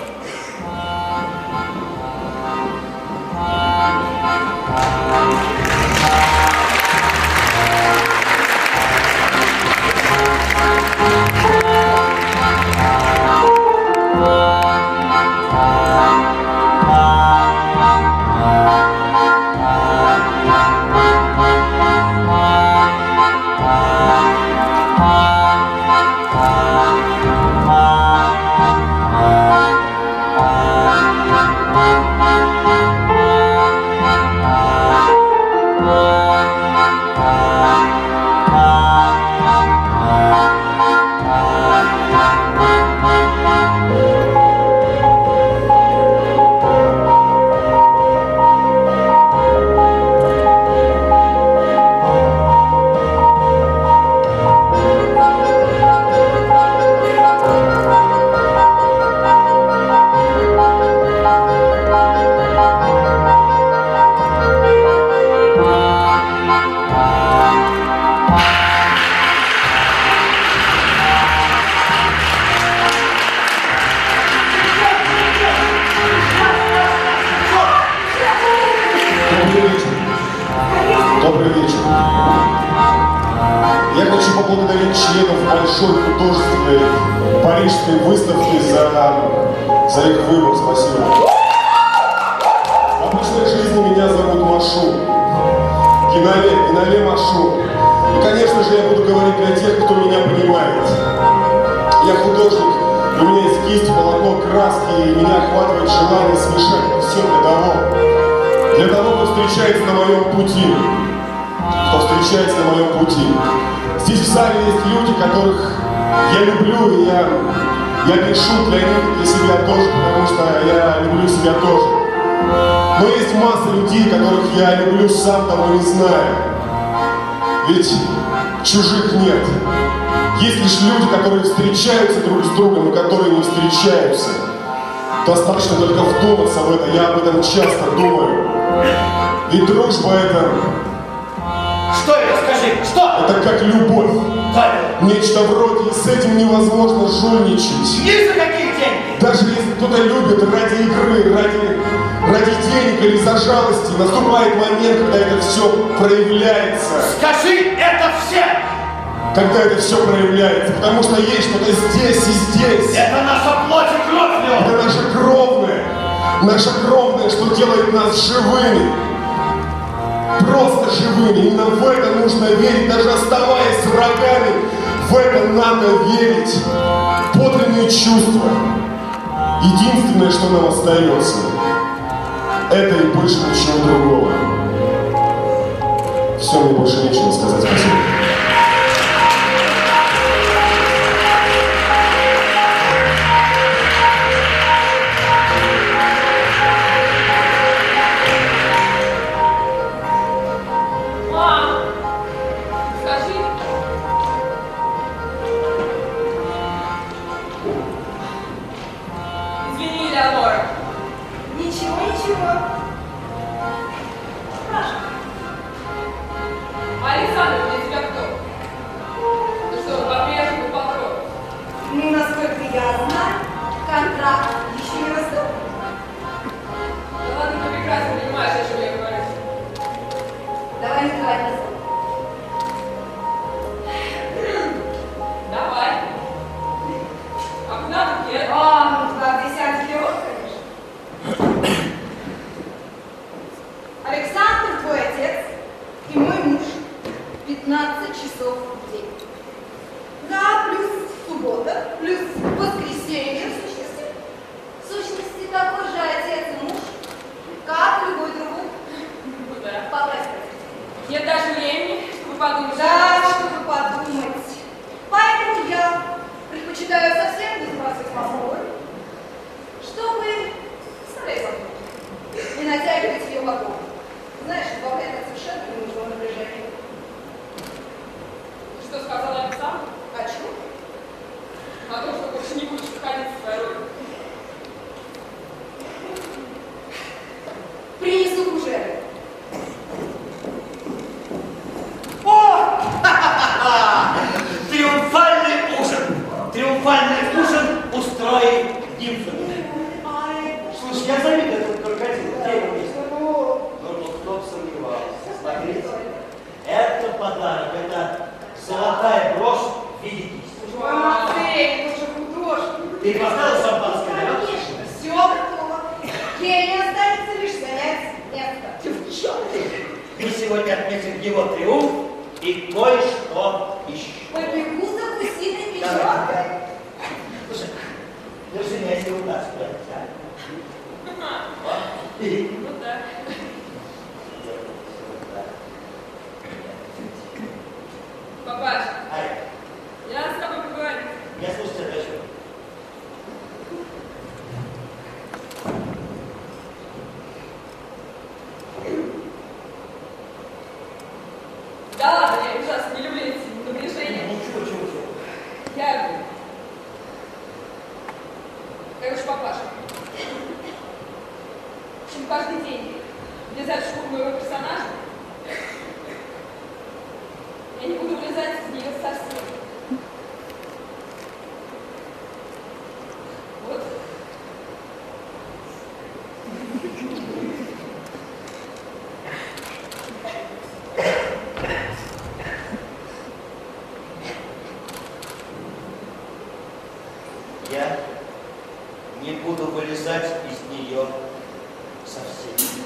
Добрый вечер. Я хочу поблагодарить членов большой художественной парижской выставки за, за их выбор. Спасибо. В обычной жизни меня зовут Машу. Генале, Генале Машу. И, конечно же, я буду говорить для тех, кто меня понимает. Я художник, у меня есть кисть, полотно, краски, и меня охватывает желание смешать это все для того, для того, кто встречается на моем пути. Кто встречается на моем пути. Здесь в зале есть люди, которых я люблю, и я, я пишу для них, для себя тоже, потому что я люблю себя тоже. Но есть масса людей, которых я люблю, сам того не знаю. Ведь чужих нет. Есть лишь люди, которые встречаются друг с другом и которые не встречаются. Достаточно только вдуматься в это, я об этом часто думаю. Ведь дружба это... Что это, скажи, что? Это как любовь. Да. Нечто вроде, и с этим невозможно жульничать. Ни за каких денег. Даже если кто-то любит ради игры, ради, ради денег или за жалости, наступает момент, когда это все проявляется. Скажи это все. Когда это все проявляется, потому что есть что-то здесь и здесь. Это наша плоть и кровь, Лёва. Это наше кровное, наше кровное, что делает нас живыми. Просто живыми. Именно в это нужно верить, даже оставаясь врагами. В это надо верить. Подлинные чувства. Единственное, что нам остается, это и больше ничего другого. Все, мне больше нечего сказать. Спасибо. Ничего, ничего. Спрашивай. Александр твой отец и мой муж. пятнадцать часов в день. Да, плюс суббота, плюс воскресенье. В сущности, в сущности, такой же отец и муж, как любой другой. Ну да. Папа, спросите. Нет даже времени, чтобы подумать. Да, чтобы подумать. Поэтому я предпочитаю совсем не сбрасывать мозгой, чтобы стараясь не натягивать ее вокруг. Знаешь, избавляет от совершенно ненужного напряжения. Что сказал Александр? А чего? О том, что больше не будешь выходить в свою роль. Принесу уже. О! Триумфальный ужин! Триумфальный ужин устроит нимфа. Слушай, я завидую этому крокодилу. Где его есть? Ну, кто бы сомневался. Смотрите. Это подарок. Это золотая брошь в виде кисти. Матвей, ты же художник. Ты поставил шампанское, да? Конечно, все готово. Гений останется лишь занять место. Ты в чем ты? Мы сегодня отметим его триумф и кое-что еще. Побегу за гусиной Давай. печенкой. Слушай, держи меня, если удастся, а? И... Ну да. Папаш, Ай, я с тобой поговорю. я слушаю тебя дальше. Да ладно, я ужасно не люблю эти напряжения. Ну, чего, чего, чего? Я... Короче, папаша. В общем, каждый день влезать в шкуру моего персонажа, я не буду влезать из нее совсем. Вот. Я не буду вылезать из нее совсем.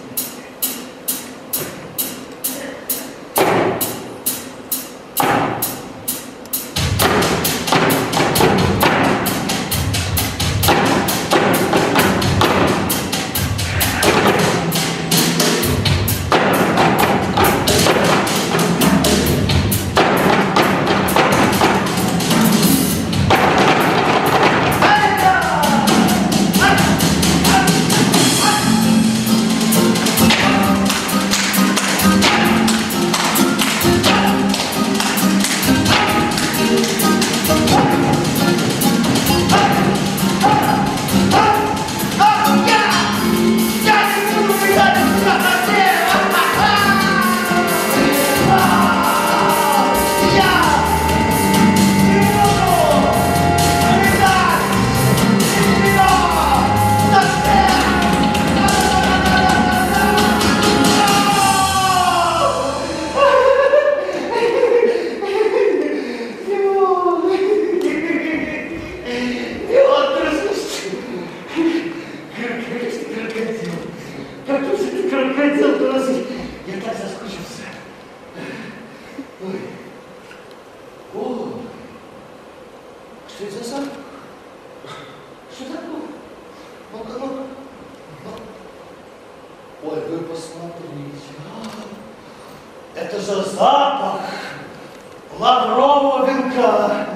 Это же запах лаврового венка.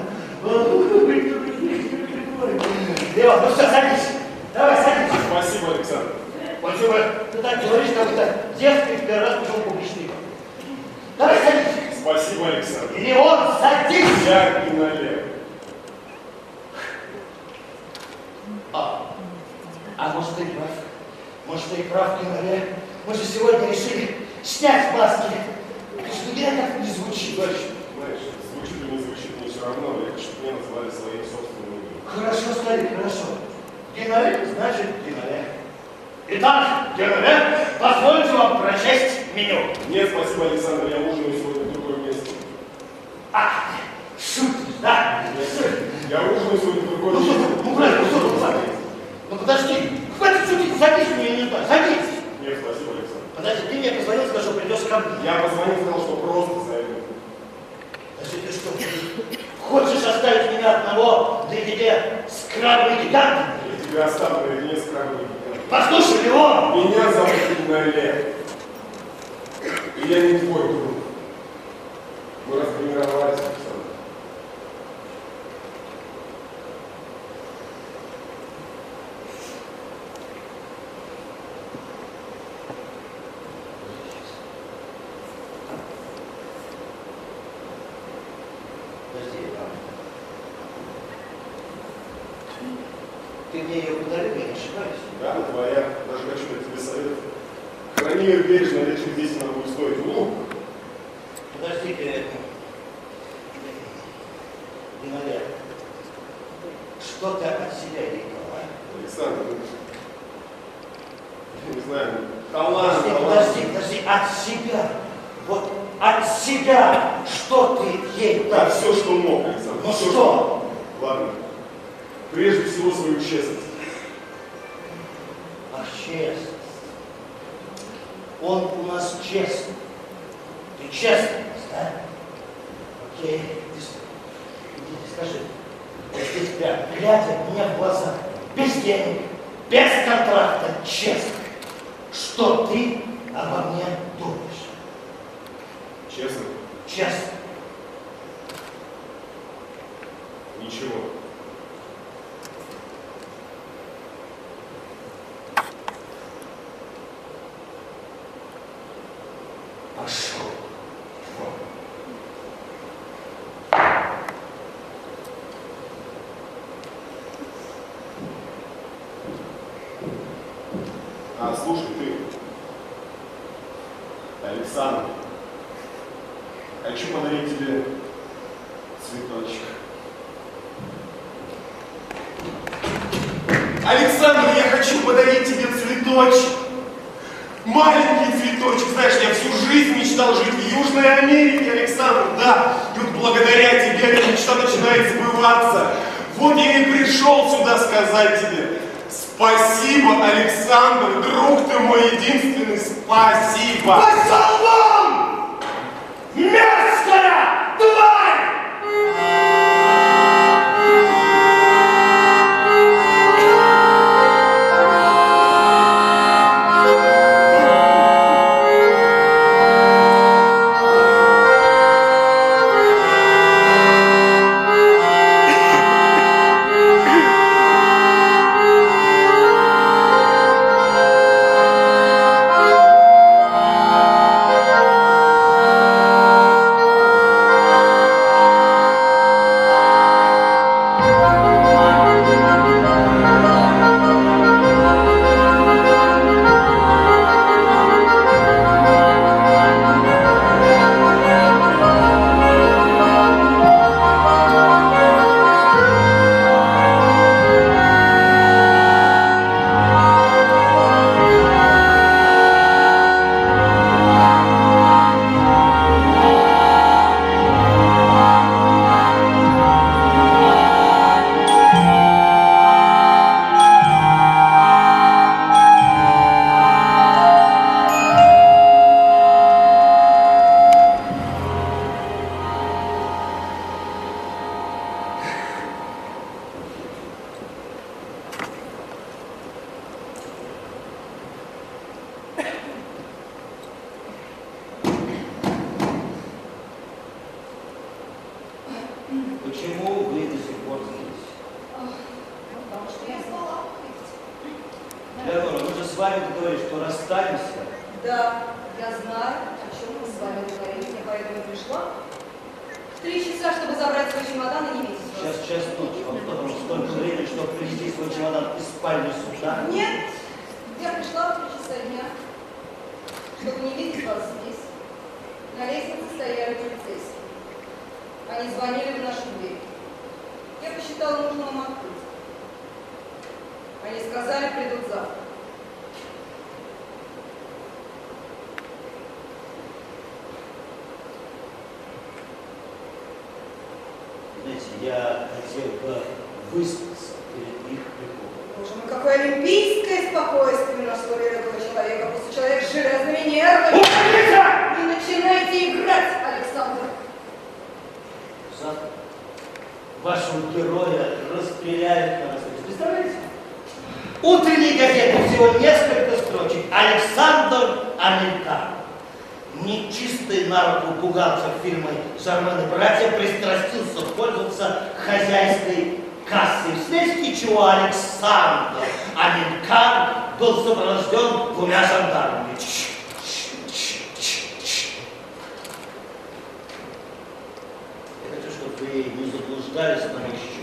Леон, ну все, садись. Давай, садись. Спасибо, Александр. Спасибо. Ты так говоришь, как будто детский в первый раз пошел публичный. Давай, садись. Спасибо, Александр. Леон, садись. Я и налево. А, а может, ты и прав. Может, ты и прав, Киноле. Мы же сегодня решили снять маски. Это что я так не звучит. Знаешь, знаешь, звучит или не звучит, мне все равно. Я хочу, чтобы меня называли своим собственным именем. Хорошо, старик, хорошо. Киноле значит Киноле. Итак, Киноле, позвольте вам прочесть меню. Нет, спасибо, Александр, я ужинаю сегодня в другом месте. А, шутишь, да? Я ужинаю сегодня в другом Ну, месте. ну, правильно, ну, ну, ну, подожди. Хватит шутить, садись мне не туда, садись. Нет, спасибо, Александр. Подожди, ты мне позвонил, сказал, что придешь ко мне. Я позвонил, сказал, что просто зайду. Подожди, ты что, хочешь оставить меня одного наедине с крабовой гигантом? Я тебя оставлю наедине с крабовой гигантом. Послушай его! Меня зовут Олег. И я не твой друг. Мы растренировались, Александр. Подожди, ты мне ее подарил, я не ошибаюсь? Да, она твоя. Даже хочу дать тебе совет. Храни ее бережно, лет через десять она будет стоить. Ну, Подожди-ка, Динаря, что ты от себя рекал, а? Александр, ну, не знаю, талант, Подожди, талант. подожди, подожди, от себя, вот от себя, что ты ей Да, дал? все, что мог, Александр. Ну Всё, что? Ладно. Прежде всего свою честность. Ах, честность. Он у нас честный. Ты честный, да? Окей, ты, ты скажи, вот здесь прям, глядя мне в глаза, без денег, без контракта, честно, что ты обо мне думаешь? Честно? Честно. Ничего. Пошел. А, слушай, ты, Александр, хочу подарить тебе цветочек. Александр, я хочу подарить тебе цветочек. Маленький цветочек. Знаешь, я всю жизнь мечтал жить в Южной Америке, Александр, да. И вот благодаря тебе эта мечта начинает сбываться. Вот я и пришел сюда сказать тебе спасибо, Александр, друг ты мой единственный, спасибо. Пошел вон! Мерзкая тварь! Почему вы до сих пор здесь? Потому что я спала. Леонора, мы же с вами договорились, что расстанемся. Да, я знаю, о чем мы с вами говорили, я поэтому и пришла. В три часа, чтобы забрать свой чемодан и не видеть вас. Сейчас час ночи, вам что, там столько времени, чтобы привезти свой чемодан из спальни сюда? Нет, я пришла в три часа дня, чтобы не видеть вас здесь. На лестнице стояли полицейские. Они звонили в нашу дверь. Я посчитала нужным им открыть. Они сказали, придут завтра. Знаете, я хотел бы выспаться перед их приходом. Боже мой, какое олимпийское спокойствие у нашего дорогого человека. человека, просто человек с железными нервами. Уходите! Не начинайте играть, Александр. Завтра вашего героя расстреляют на рассвете. Представляете? Утренней газеты всего несколько строчек. Александр Амелькар. Нечистый на руку бухгалтер фирмы «Жармен и братья» пристрастился пользоваться хозяйской кассой, вследствие чего Александр Амелькар был сопровожден двумя жандармами. Я хочу, чтобы вы не заблуждались на мой счет.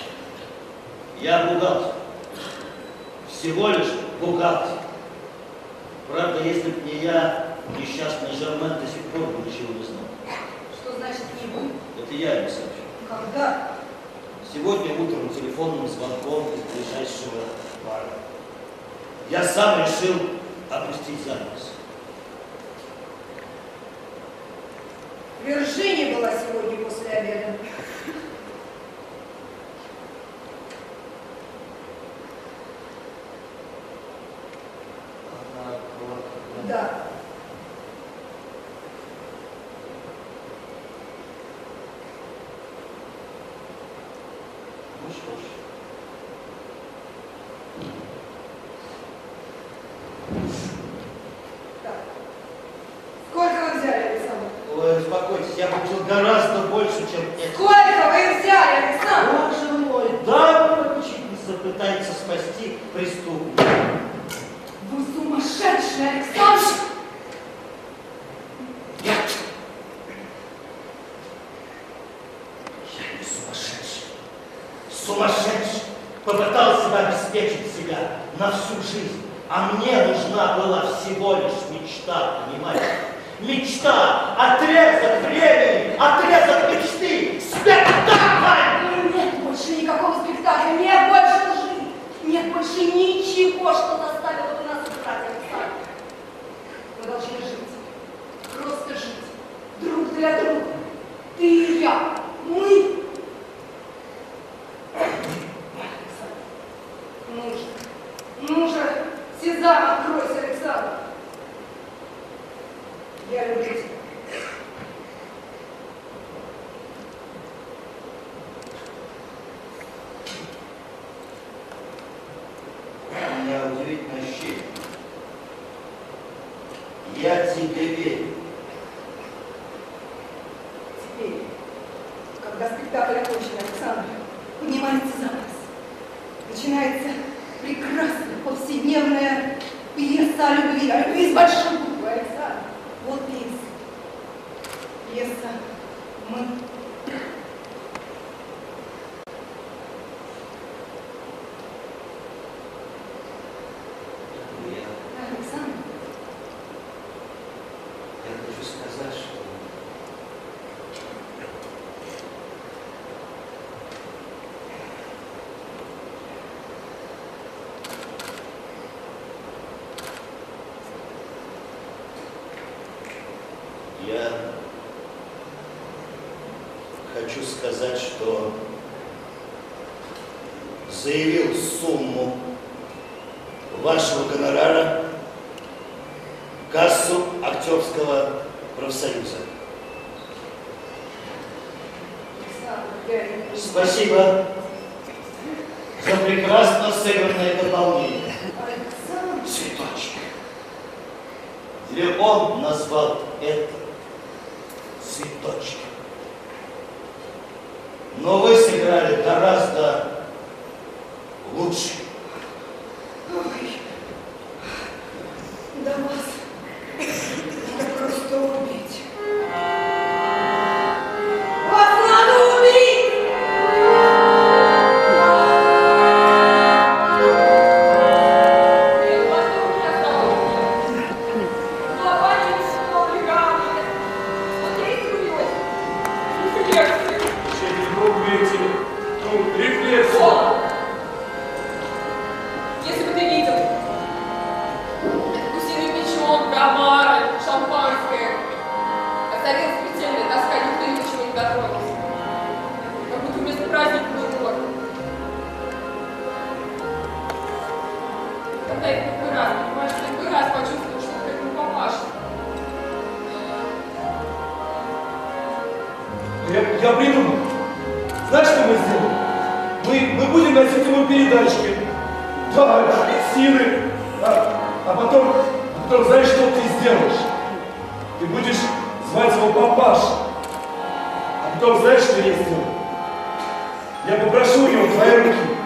Я бухгалтер. Всего лишь бухгалтер. Правда, если бы не я, несчастный Жермен до сих пор бы ничего не знал. Что значит не вы? Это я им сообщу. Когда? Сегодня утром телефонным звонком из ближайшего бара. Я сам решил опустить занавес. Виржиния была сегодня после обеда. Да. Ну что ж. Так. Сколько вы взяли, Александр? Ой, успокойтесь, я получил гораздо больше, чем это. Сколько вы взяли, Александр? Боже мой, да, учительница пытается спасти преступника. Вы сумасшедший, Александр! Нет. Я не сумасшедший. Сумасшедший попытался бы обеспечить себя на всю жизнь, а мне нужна была всего лишь мечта, понимаете? Мечта, отрезок времени, отрезок мечты, спектакль! Нет больше никакого спектакля, нет больше лжи, нет больше ничего, что заставило бы нас играть, Александр. Мы должны жить, просто жить, друг для друга. Ты и я, мы. Александр, ну же, ну же, Сезам, откройся, Александр. Я люблю тебя. У меня удивительное ощущение. Я тебе верю. Теперь, когда спектакль окончен, Александр, поднимается занавес. Начинается прекрасная повседневная пьеса о любви, о любви с большой буквы, Александр. Вот пьеса. Пьеса «Мы». Я, Александр, я хочу сказать, что я хочу сказать, что заявил сумму вашего гонорара в кассу актерского профсоюза. Александр, я не понимаю. Спасибо за прекрасно сыгранное дополнение. Александр, Цветочек. Или он назвал это цветочек. Но вы сыграли гораздо лучше. ой, да вас надо просто убить. Вас надо убить! Нет, вокруг меня стало. Голова не рисовала легавая. Смотреть трудилась. Рефлексы. Еще не пробуете. Ну, рефлекс. О! Я, я придумал. Знаешь, что мы сделаем? Мы, мы будем носить ему передачки. Да, апельсины. А, а потом, а потом, знаешь, что ты сделаешь? Ты будешь звать его папаша. А потом, знаешь, что я сделаю? Я попрошу у него твои руки.